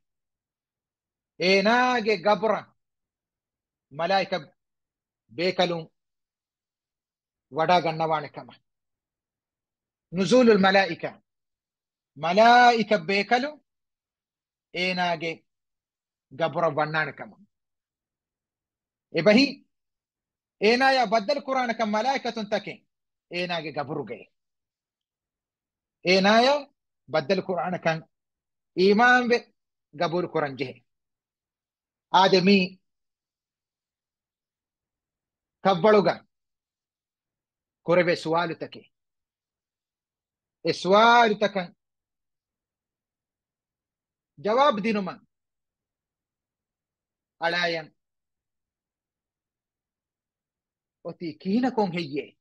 ايناغي قبرا ملائكة بيكالون ودا غنوان كما نزول الملائكة ملائكة بيكالون ايناغي قبرا ونان كما إبهي إينا يا بدل قرآن كم ملائكة تكين إينا يا قبرو جاي إينا يا بدل قرآن كم إيمان قبول قرآن جه آدمي كبلوغا كوربي سؤال تكي السؤال تكن جواب دينو من علايا وتي كينا كون هي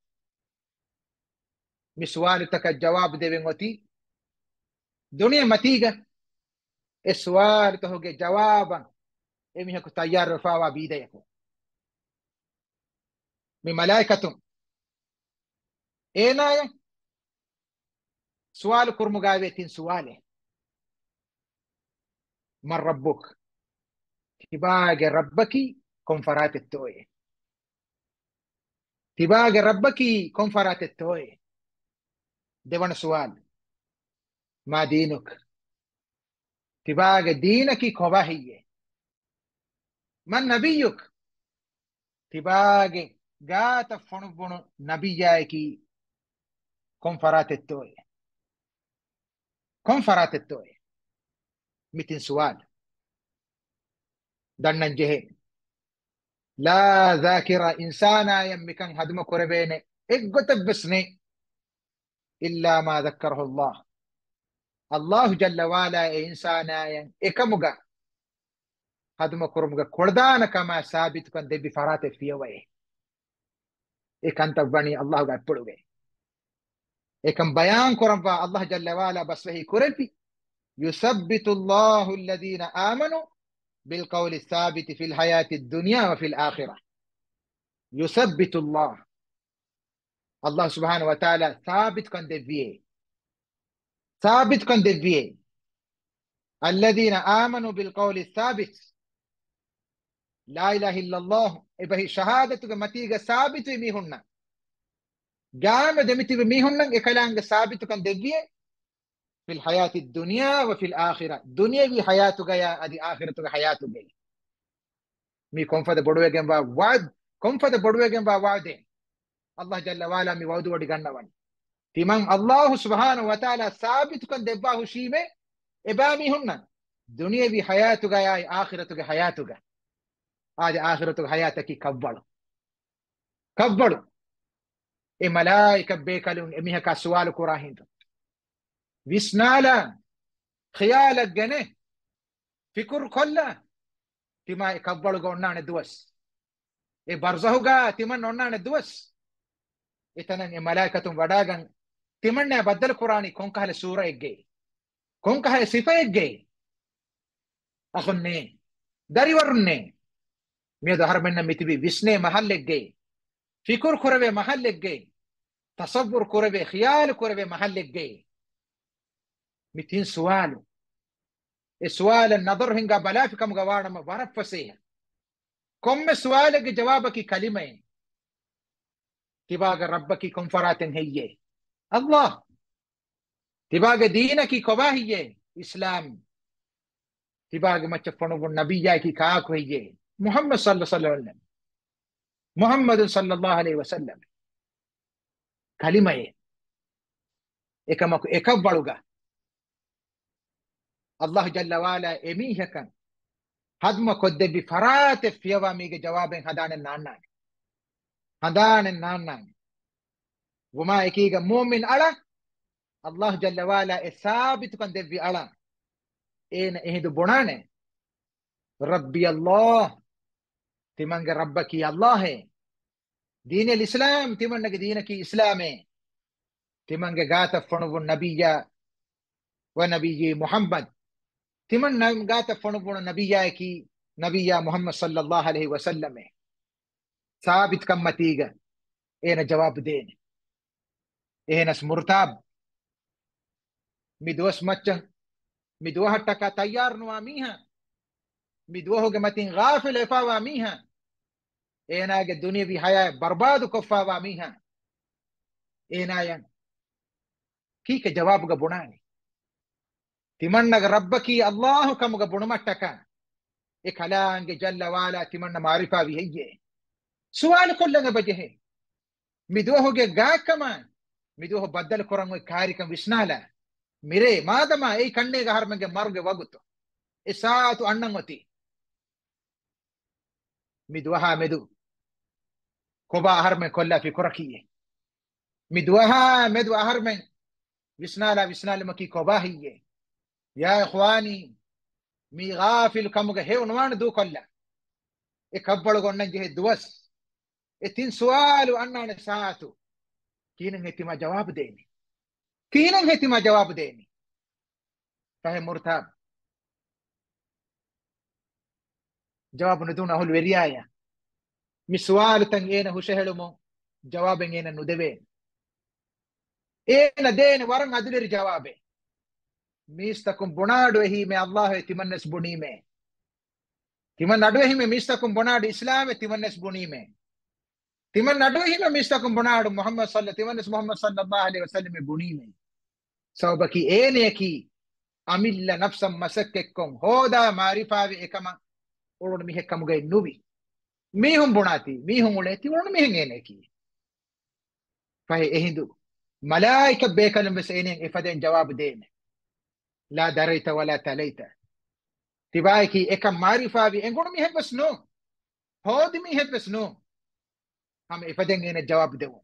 مسؤال تك جواب ديبن وتي دنيا متيجة السؤال تهوجي جوابا إمي هكو تيار رفاوا بيدا يكو من ملائكة إينا يا سؤال كرمغاويتين سؤاله من ربك تباقي ربك كنفرات التوي تباقي ربك كنفرات التوي ديوان سؤال ما دينك تباقي دينك كوباهية من نبيك تباقي غاتا فنبونو نبيك كنفرات التوي كنفرات التوي متين سؤال دنن جهه لا ذاكرة إنسانا يمكن هدم كربيني إقوتك بسني إلا ما ذكره الله الله جل وعلا إنسانا إكمغا هدم كرمغا كردانا كما ثابت كان دي بفرات في ويه إكان تبني الله قد بلوغي إكان بيان كرمغا الله جل وعلا بس وهي كربي يثبت الله الذين آمنوا بالقول الثابت في الحياة الدنيا وفي الآخرة يثبت الله Allah subhanahu wa ta'ala ثابت كن دبيه ثابت كن دبيه الذين آمنوا بالقول الثابت لا إله إلا الله إبهي شهادة متيجة ثابت ميهن جام دمتي ميهن إكلان ثابت كن دبيه في الحياة الدنيا وفي الآخرة دنيا في حياتك يا أدي آخرتك حياتك مي كونفد بدوي جنبا وعد كونفد بدوي جنبا وعد الله جل وعلا مي وعد ودي غنوان تمام الله سبحانه وتعالى ثابت كن دباه شيمه إبامي هن دنيا في حياتك يا آخرتك حياتك آدي آخرتك حياتك كبر كبر إيه ملائكة بيكالون إميها كسوال كراهين ويسنالا خيالك جنه فكر كله تما كبر قلنا ندوس إيه برزهوغا تمن قلنا ندوس إتنن ملائكة وداغن تمن بدل قرآني كون كهل سورة إجي كون كهل صفة إجي أخني داري ورني ميدو هرمنا متبي ويسني محل إجي فكر كربي محل إجي تصور كربي خيال كربي محل إجي متين سؤال السؤال النظر هنگا بلا في كم غوانا ما بعرف فسيها كم سؤالك جوابك كلمة تباغ ربك كم فراتن هي الله تباغ دينك كبا هي إسلام تباغ ما تفنو النبي جاي كاكو هي محمد صلى الله عليه وسلم محمد صلى الله عليه وسلم كلمة إكما إكبرغا الله جل وعلا إميه كان هدم كد بفرات فيوا ميغ جواب هدان النانا هدان النانا وما إكيغ مؤمن على الله جل وعلا ثابت كن دبي على إن إهدو بنانه ربي الله تمنغ ربك يا الله دين الإسلام تمنغ دينك إسلامي تمنغ غاتا فنو النبي ونبي محمد تمنغ غاتا فنو النبي كي نبي محمد صلى الله عليه وسلم ثابت كم متيغا إين جواب دين إين اسمرتاب مدوس مچن مدوه تكا تيار نواميها مدوه متين غافل افاواميها إينا الدنيا في حياة برباد كفاواميها إينا ين كيك جواب بناني تمنى ربك الله كم بنمتك إكلان جل وعلا تمنى معرفة بهي سؤال كلنا بجه مدوه جا كمان مدوه بدل قرآن كاريكم وسنالا ميري ما دما أي كنّي غهر منك مرج وقتو إساءة أنمتي مدوها مدو كوبا هر من كلها في كركية مدوها مدو هر من وسنالا مكي كوبا هي يا إخواني مي غافل كم هي عنوان دو كلا إكبر قلنا جه دوس إتين سؤال وأنا نساعته كين هتي ما جواب ديني كين هتي ما جواب ديني فهم مرتاب جواب ندون أهل وريايا مسوال تنجينا هو شهلمو جواب إننا ندبين إيه دين ورن أدلر جوابه ميستكم بنادو هي من الله تمنس بنيمه تمن ندوه هي ميستكم بنادو إسلام تمنس بنيمه تمن ندوه هي ميستكم بنادو محمد صلى الله عليه وسلم بنيمه سوبكي إيه نيكي أميل نفسا مسككم هودا معرفة بإكما ولون ميه كم جاي نوبي ميهم بناتي ميهم ولتي ولون ميه نيكي فهي هندو ملائكة بيكلم بس إنين إفادين جواب دين لا دريت ولا تليت تبايكي إكم معرفة بإنقون ميه بس نو هود ميه بس نو هم إفادين إن الجواب دون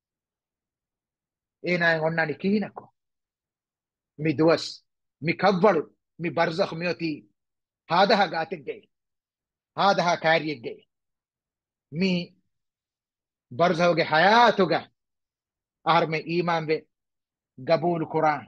إنا قلنا نكينكو مدوس مكبر مبرزخ ميوتي هذا قاتك جاي هذا كاريك جاي مي برزخ حياته أهر من إيمان به قبول قرآن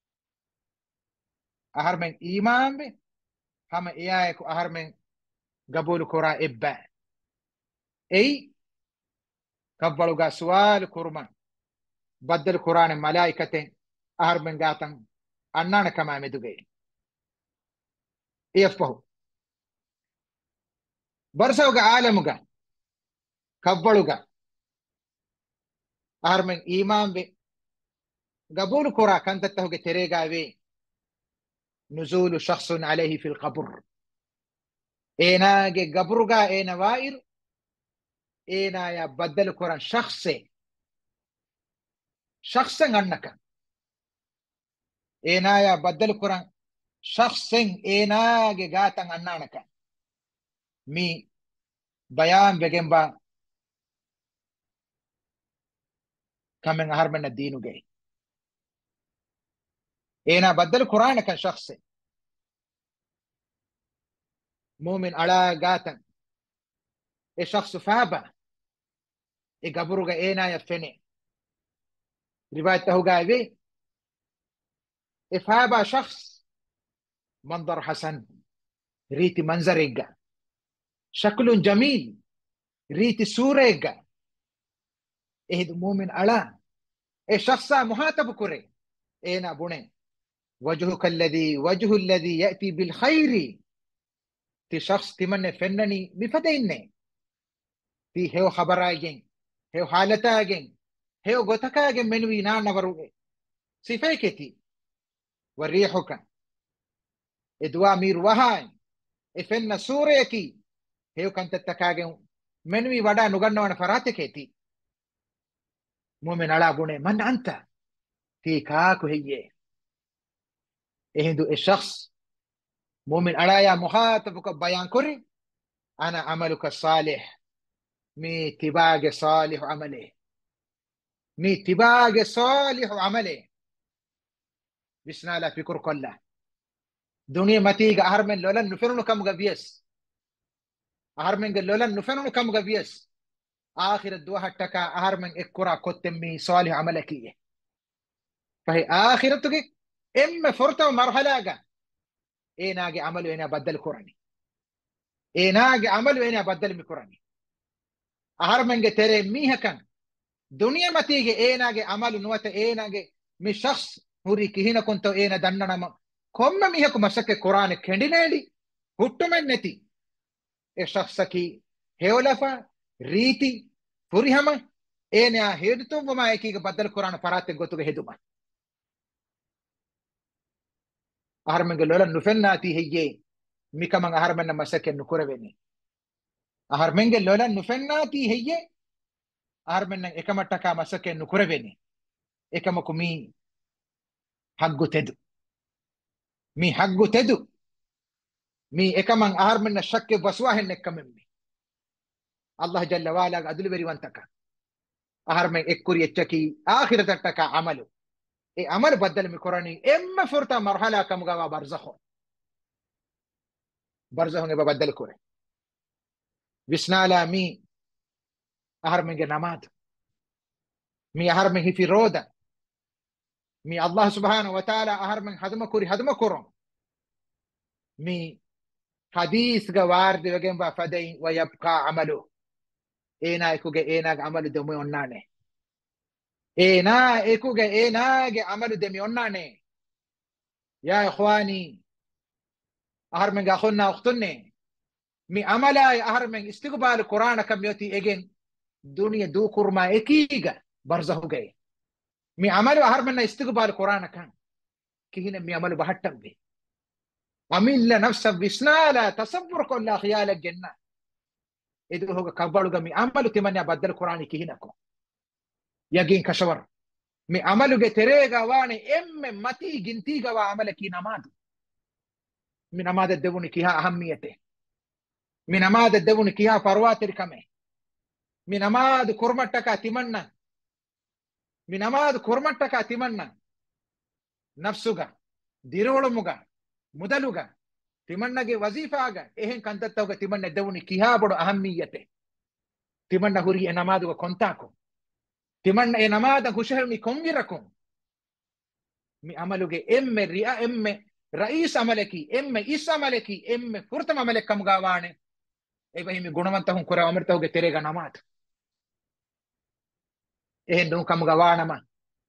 أهر من إيمان به هم إياك أهر من قبول قرآن إبا أي قبلوا سؤال كرما بدل قرآن ملائكة أهر من قاتن أنانا كما مدوغي يفهو برسوغا عالمغا كبولغا أهر من إيمان بي قبول قرآن كانت تهوغ تريغا بي نزول شخص عليه في القبر إينا قبرغا إينا وائر إينا يا بدل قرآن شخصا أنك إينا يا بدل قرآن شخصا إينا قاتن أنانك مي بيان بجنبا كمن أهر من الدين جاي إينا بدل قرآن كان شخص مؤمن على قاتن الشخص فابا قبرغا إينا يفني روايته قايبي إفابا شخص منظر حسن ريتي منظر شكل جميل ريتي سورة إهد مؤمن على الشخص مهاتب كري إينا بني وجه الذي يأتي بالخير تي شخص تمنى فنني بفديني تي هيو خبراجين هيو حالتاجين هيو غتكاجين منوي نانا بروغي صفيكتي وريحك ادوا مير وهاي افن سوريكي هيو كانت تكاجين منوي ودا نغنوان فراتكتي مؤمن على بني من أنت تي كاكو هي إهندو الشخص مؤمن على يا مخاطبك بيان كري أنا عملك الصالح مي تباق صالح عمله مي تباق صالح عمله بسنا لا فكر كله دنيا متيجة أهرمن لولا نفرنو كم غبيس أهرمن لولا نفرنو كم غبيس آخر الدواء تكا أهرمن إكرا كتمي صالح عملكية فهي آخرتك إما فرطة ومرحلة إيه ناقي عمله إنا بدل قراني إيه ناقي عمله إنا بدل مقراني أهرمن ترى ميها كان دنيا ما تيجي إيه ناقي عمله نوات إيه ناقي مش شخص هوري كهينا كنتو إيه دننا ما كم ميها كم مسك قرآن كندينالي هوتو من نتي الشخص كي هيولافا ريتي فريهما إيه نيا هيدتو وما يكيك بدل قرآن فرات غوتو هيدوما أهرمن لولا نفناتي هي ميكا من أهرمن مسك نكوربني أهرمن لولا نفناتي هي أهرمن إكمتكا مسك نكوربني إكمكو مي حقو تدو مي حقو تدو مي إكمن أهرمن الشك بسواه نكممي الله جل وعلا أدل بري وانتكا أهرمن إكوري يتشكي آخر تتكا عملو إيه عمل بدل مكوراني إما فرطة مرحلة كم غوا برزخو نبا بدل كوري بسنا مي أهرمن نماد مي أهرمن هي في رودا مي الله سبحانه وتعالى أهرمن هدم كورون مي حديث وارد وجنب فدين ويبقى عمله إينا إكوجا إينا عمل دمي ونانه إينا إكوجا إينا عمل دمي ونانه يا إخواني أهرمن أخونا أختني مي عملا أهرمن استقبال القرآن كم يوتي إجن دنيا دو كرما إكيجا برزه جاي مي عمل أهرمن استقبال القرآن كان كهنا مي عمل بحتم بي عمل نفسه بسنالا تصبر كل خيال الجنة إذا هو كبروا مي عمل تمنى بدل القرآن كهنا كو يجين كشور مي عمل جتريجا واني إم متي جنتيجا وعمل كي نماد من نماد الدبون كيها أهميته من نماد الدبون كيها فروات الكمه من نماد كرمتك تمنى من نماد كرمتك تمنى نفسك ديرولمك مدلوك تمنى وظيفة إهن كنت توك تمنى الدبون كيها بدو أهميته تمنى هوري نماد وكنتاكو تمنى نماد خشهر مي كونغيركم مي عملوك إم رياء إم رئيس عملكي إم إس عملكي إم فرتم عملك كم غاوانه إبهي مي غنمانتهم كرا أمرتهم تريغا نماد إهن دون كم غوانا ما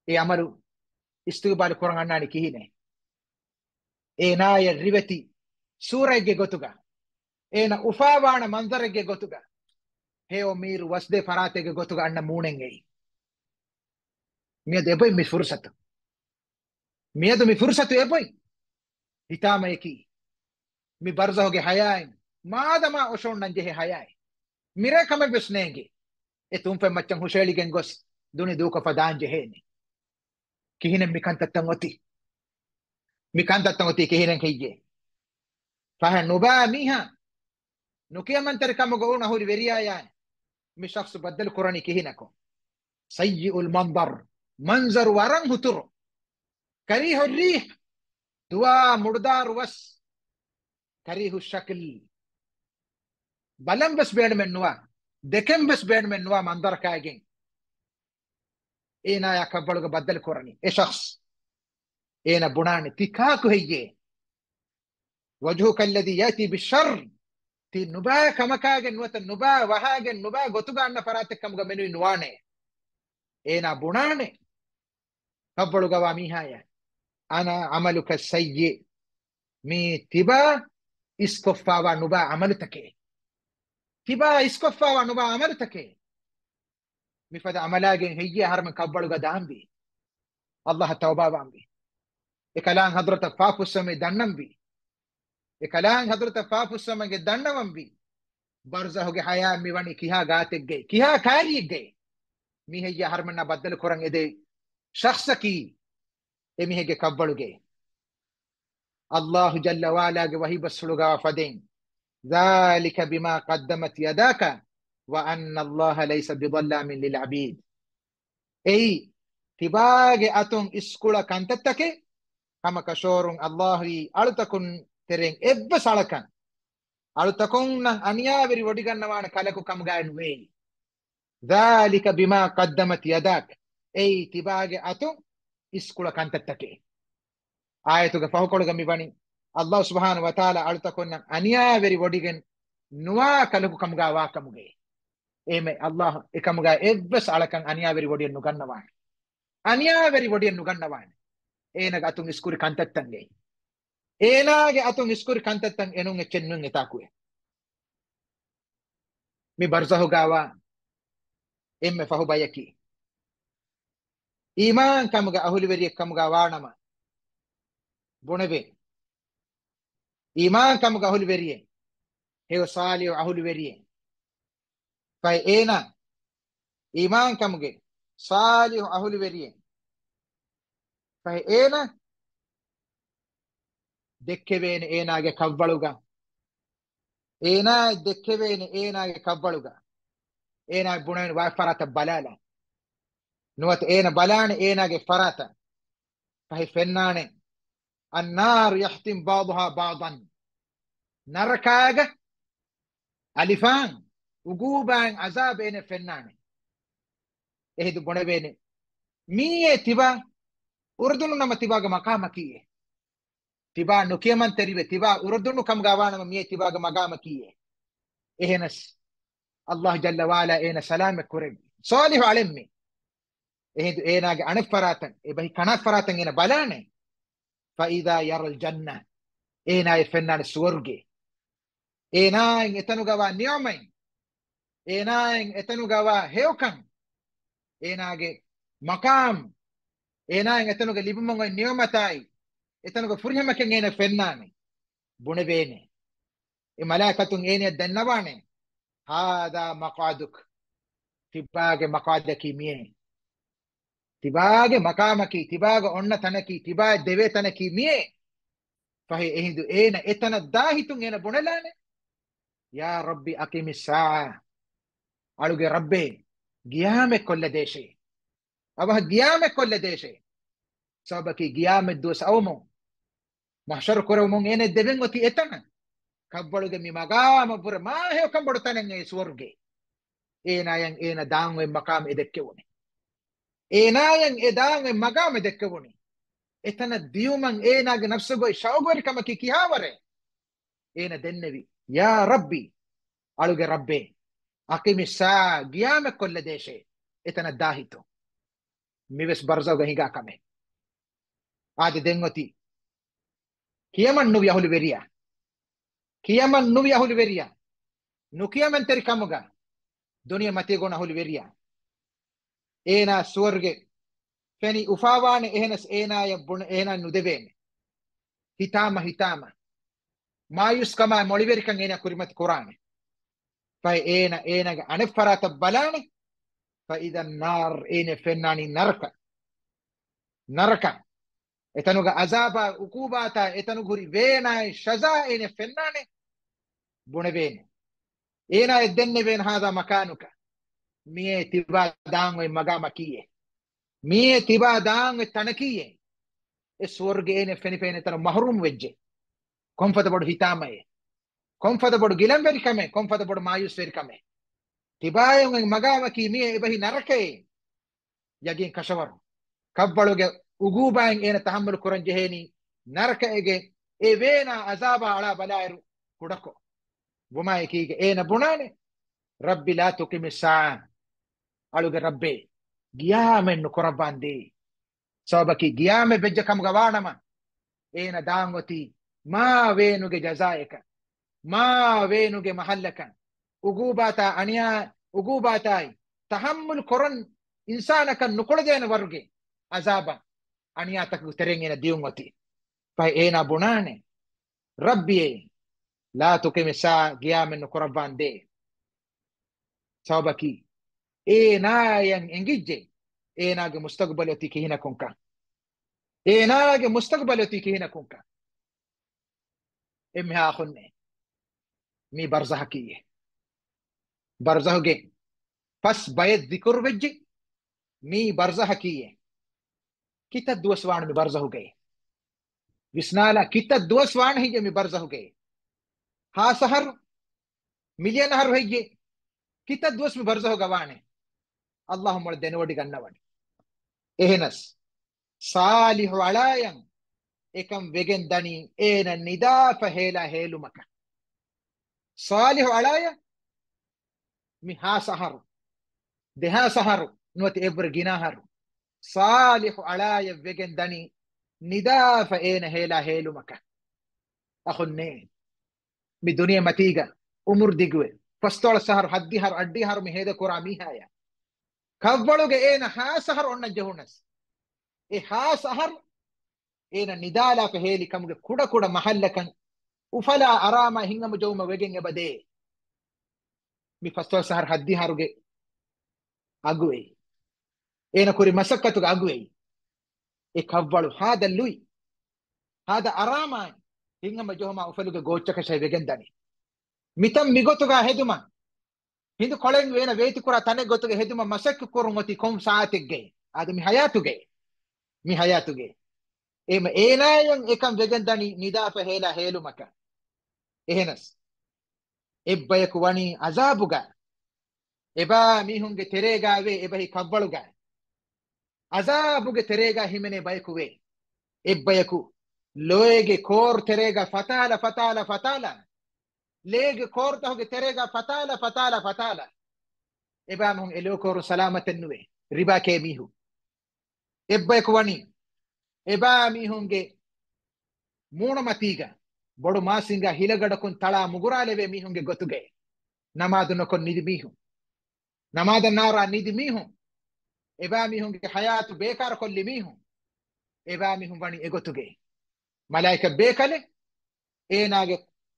e amalu istiqbal kuran annani kihine e naaya riveti surayge gotuga ena ufawana manzarege gotuga heo miru wasde faratege gotuga anna munengei miyad eboy mi fursatu miyadu mi fursatu eboy hitama eki mi barzahoge hayain madama oshon nanjehe hayai mire kame besnege e tumfe machan husheligen gos duni duka fadanje hene kihinen mikanta tangoti kihinen kiyye faha nuba miha nukiya man tarkamo go una huri veriya ya mi shakhs badal qurani kihinako sayyi'ul manzar manzar warang hutur karihu rih dua murdar was karihu shakl balam bas bed men nuwa dekem bas bed men nuwa manzar kagen ena ya kabbaluga badal qurani e shakhs ena bunani tikaku heyye وجهك الذي ياتي بالشر ti nuba kama kagen wata nuba wahagen nuba gotuga anna farate kam ga menu nuwane ena bunane kabbalu ga wa mihaya ana amaluka sayyi mi tiba iskoffa nuba amalu take tiba iskoffa nuba amalu take mi fada amalagen hiyya har min kabbalu ga dambi Allah tawba bambi ikalan hadrata fafu sami dannambi ikalan hadrata fafu sami ge dannambi barzahoge haya mi wani kiha gategge kiha kaariyegge mi heyya harmanna baddal koran ede shakhsaki e mi hege kabbaluge Allah jalla wa ala ge wahi basuluga faden dhalika bima qaddamat yadaka wa anna Allah laysa bidallamin lil abid ei tibage atun iskula kantattake kama kashorun Allahi alutakun tereng ebba salakan alutakun nan aniyaveri wodigannawana kalaku kam gaenu wey dhalika bima qaddamat yadak ei tibage atun iskula kantattake ayatuga fahukoluga mibani Allah subhanahu wa ta'ala alutakun nan aniyaveri wodigen nuwa kalaku kam ga wakamuge eme Allah ekamuga ebba salakan aniyaveri wodigen nugannawana aniyaveri wodigen nugannawana enaga atun iskuri kantattange enage atun iskuri kantattan enun echennun etakue mi barzahu gawa emme fahu bayaki iman kamuga ahuliveri kamuga wanama bunebe iman kamuga ahuliveri heo saliyo ahuliveri fai ena iman kamuge saliyo ahuliveri fai ena dekkevene enage kavvaluga ena dekkevene enage kavvaluga ena bunen wa farata balala nuwat ena balane enage farata fahi fennane النار يحتم بعضها بعضا نركاga alifan uguban azab ene fennane ehdu bonebene miye tiba urdunu nama tibaga maqama kiye tiba nukiyaman teribe tiba urdunu kam gawana miye tibaga maqama kiye ehnas Allah jalla wala ena salame kureg salih alimmi ehdu ena ga anif faratan e bahi kanat faratan ena balane fa idha yara al janna ena fennane swarge ena etanu gawa ni'main ena etanu gawa heukan ena ge maqam ena etanu ge libumongo ni'matai etanu ge furhama ken ena fennane bunebene e malaikatun ene dannawane hada maqaduk tibage maqadaki miye tibage maqamaki tibage onna tanaki tibage deve tanaki miye fahi ehindu ena etana dahitun ena bunelane ya rabbi aqimis saa aluge rabbe giyame kolle deshe abah giyame kolle deshe sabaki giyame dos awmo mahshar kore mon ene devengoti etana kabbaluge mi magama pura ma he kambadu tanenge swarge ena yang ena dangwe maqam edekkewone ena yang edangwe maqam edekkewone etana diuman ena ge nafsugo shawgori kamaki kihaware ena dennevi ya rabbi aluge rabbe aqimis saa giyame kolle deshe etana dahito miwes barzahuga hinga kame ade dengoti kiyaman nu yahul veriya kiyaman nu yahul veriya nu kiyaman teri kamuga duniya mate gona hul veriya ena swarge feni ufawane ehnas ena ya bun ena nu devene hitama mayus kama moliverikan ena kurimat qur'ane fa ena ga anfarata balane fa idan nar ena fennani narka etanuga azaba ukubata etanuguri vena shaza ene fennane bune vene ena edenne ven hada makanuka mie tiba dango e magama kiye mie tiba dango e tanakiye e swarge ene feni pene tan mahrum wejje comfortable hitamaye comfortable gilamber kame comfortable mayus ver kame tibayo e magama ki mie ebahi narake yagin kashawar kabbaluge ugubaen ena tahammul kuran jeheni narka ege e vena azaba ala balairu kudako buma ekige ena bunane rabbi la tuqim saa aluge rabbe giyamen no korabande sabaki giyame bejja kam gawanama ena dangoti ma venuge jazaeka ma venuge mahallaka ugubata aniya ugubatai tahammul kuran insana kan nukulden waruge azaba aniya tak terengena diungoti fa ena bunane rabbi la tuqim saa giyamen no korabande sabaki eenayan engijje eenage mustaqbaloti kihina kunka eenage mustaqbaloti kihina kunka emme ha khonne mi barzahakiye barzahuge pas bayet dhikr wejje mi barzahakiye kita duaswan mi barzahuge visnala kita duaswan hije mi barzahuge ha sahar milyan har hije kita duas mi barzahuga wane allahumma denwadi gannawani ehnas salihu alayan ekam vegen dani ena nidafa hela helumaka salihu alaya mi ha sahar deha sahar nuati ever ginahar salihu alaya vegen dani nidafa ena hela helumaka akhunne mi dunia matiga umur digwe fastol sahar haddi har addi har mi heda qurami haya kavvaluge ena ha sahar onna jehunas e ha sahar ena nidala ka heli kamuge kuda mahallakan ufala arama hingam jawma wegen ebade mi fastol sahar haddi haruge aguwe ena kuri masakkatu aguwe e kavvalu hada lui hada arama hingam jawma ufaluge gochaka shay wegen dani mitam migotuga heduma hindu kolen wena veiti kura tane gotuge heduma masakku kurungoti kom saategge adami hayatuge ema enayan ekam wegen dani nidafa hela helumaka ehnas ebbayak wani azabuga eba mihunge terega we ebahi kabbaluga azabuge terega himene baykuwe ebbayaku loege kor terega fatala lege kor tahuge terega fatala eba mihun elo kor salamatan nuwe riba ke mihu ebbayak wani eba mihunge muna matiga bodu masinga hilagadakun tala muguraleve mihunge gotuge namadu nokon nidi mihu namada nara nidi mihu eba mihunge hayatu bekar kolli mihu eba mihun wani egotuge malaika bekale enage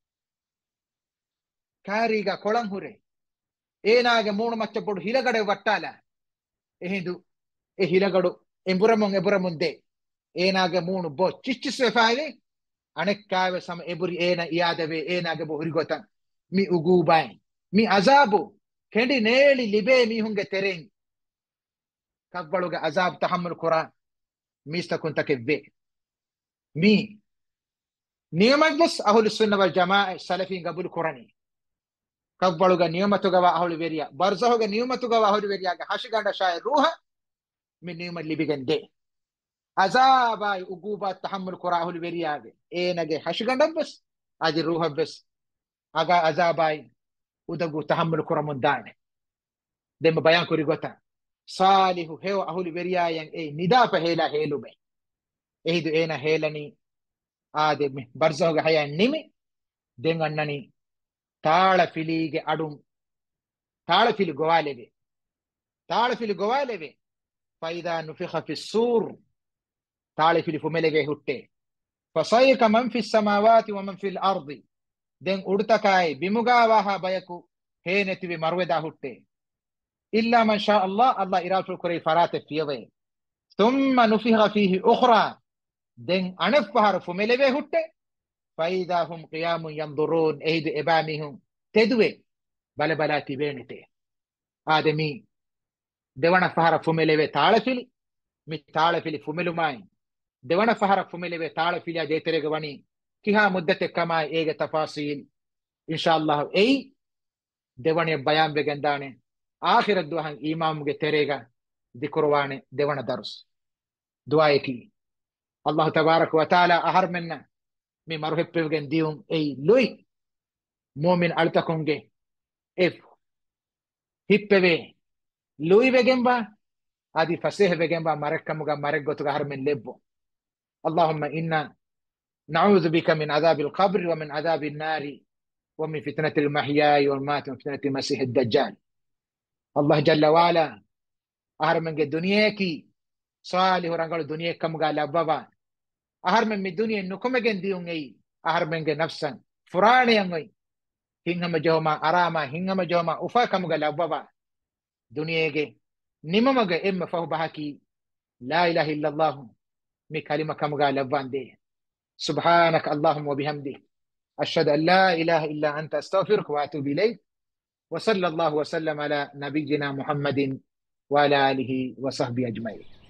kariga kolan hure enage muna macca bodu hilagade wattala ehindu e hilagadu emburamun de enage munu bo chichise faile anekkawe sama eburi ena iyadave enage bo hurigotan mi ugubain mi azabu kendi neeli libe mi hunge tereng kabbaluga azab tahammul quran mista kuntake ve mi niyamajlis ahlu sunna wal jamaa salafin gabul qurani kabbaluga niyamatu gawa ahlu veriya barzahuga niyamatu gawa ahlu veriya ga hashiganda shay ruha mi niyamal libigande azabai ugubat tahammul qura ahlu veriya ge enage hashiganda bas adi ruha bas aga azabai udagu tahammul qura mundane dem bayan kuri gota salihu hewa ahuli beriyayan e nidafa hela heluɓe ehdu ena helani ade mi barzahoga hayan nimi den annani taala filige aɗum taala fili gowaleɓe taala fili gowaleɓe fa ida nufiha fi sur taala fili fu melege hutte fa sayika man fi samawati wa man fi l ardi den uɗtakaye bimugawa ha bayaku henetiɓe marweda hutte illa man sha allah allah iraful korey farate fiyoɓe thumma nufiha fihi ukhra den anef fahara fu meleɓe hutte fa ida hum qiyamun yandurun ehdu ebamihum teduwe bale balati ɓenete ademi dewana fahara fu meleɓe taala fili mi taala fili fu melumayi dewana fahara fu meleɓe taala fili a jeterege wani kiha muddate kama ege tafasil inchallahu eyi dewani bayambe gendane akhira duwa han imamuge terega dikorwane dewana darus duwaye ki allahu tabaraka wa taala a har menna mi maro heppegen diyum eyi loy momin altakonge ef hippeɓe loyiɓe gemba adi faseheɓe gemba marekkamuga mareggotoga har men lebbo allahumma inna نعوذ بك من عذاب القبر ومن عذاب النار ومن فتنة المحيا والمات ومن فتنة المسيح الدجال الله جل وعلا أهر من الدنيا كي صالح رنقل الدنيا كم قال بابا أهر من الدنيا نكم جنديون أي أهر من نفسا فراني ينوي هنما جوما أراما هنما جوما أفا كم قال بابا دنيا كي نمما جا إما فهو بحكي لا إله إلا الله مي كلمة كم قال بابا سبحانك اللهم وبحمدك أشهد أن لا إله إلا أنت أستغفرك وأتوب إليك وصلى الله وسلم على نبينا محمد وعلى آله وصحبه أجمعين.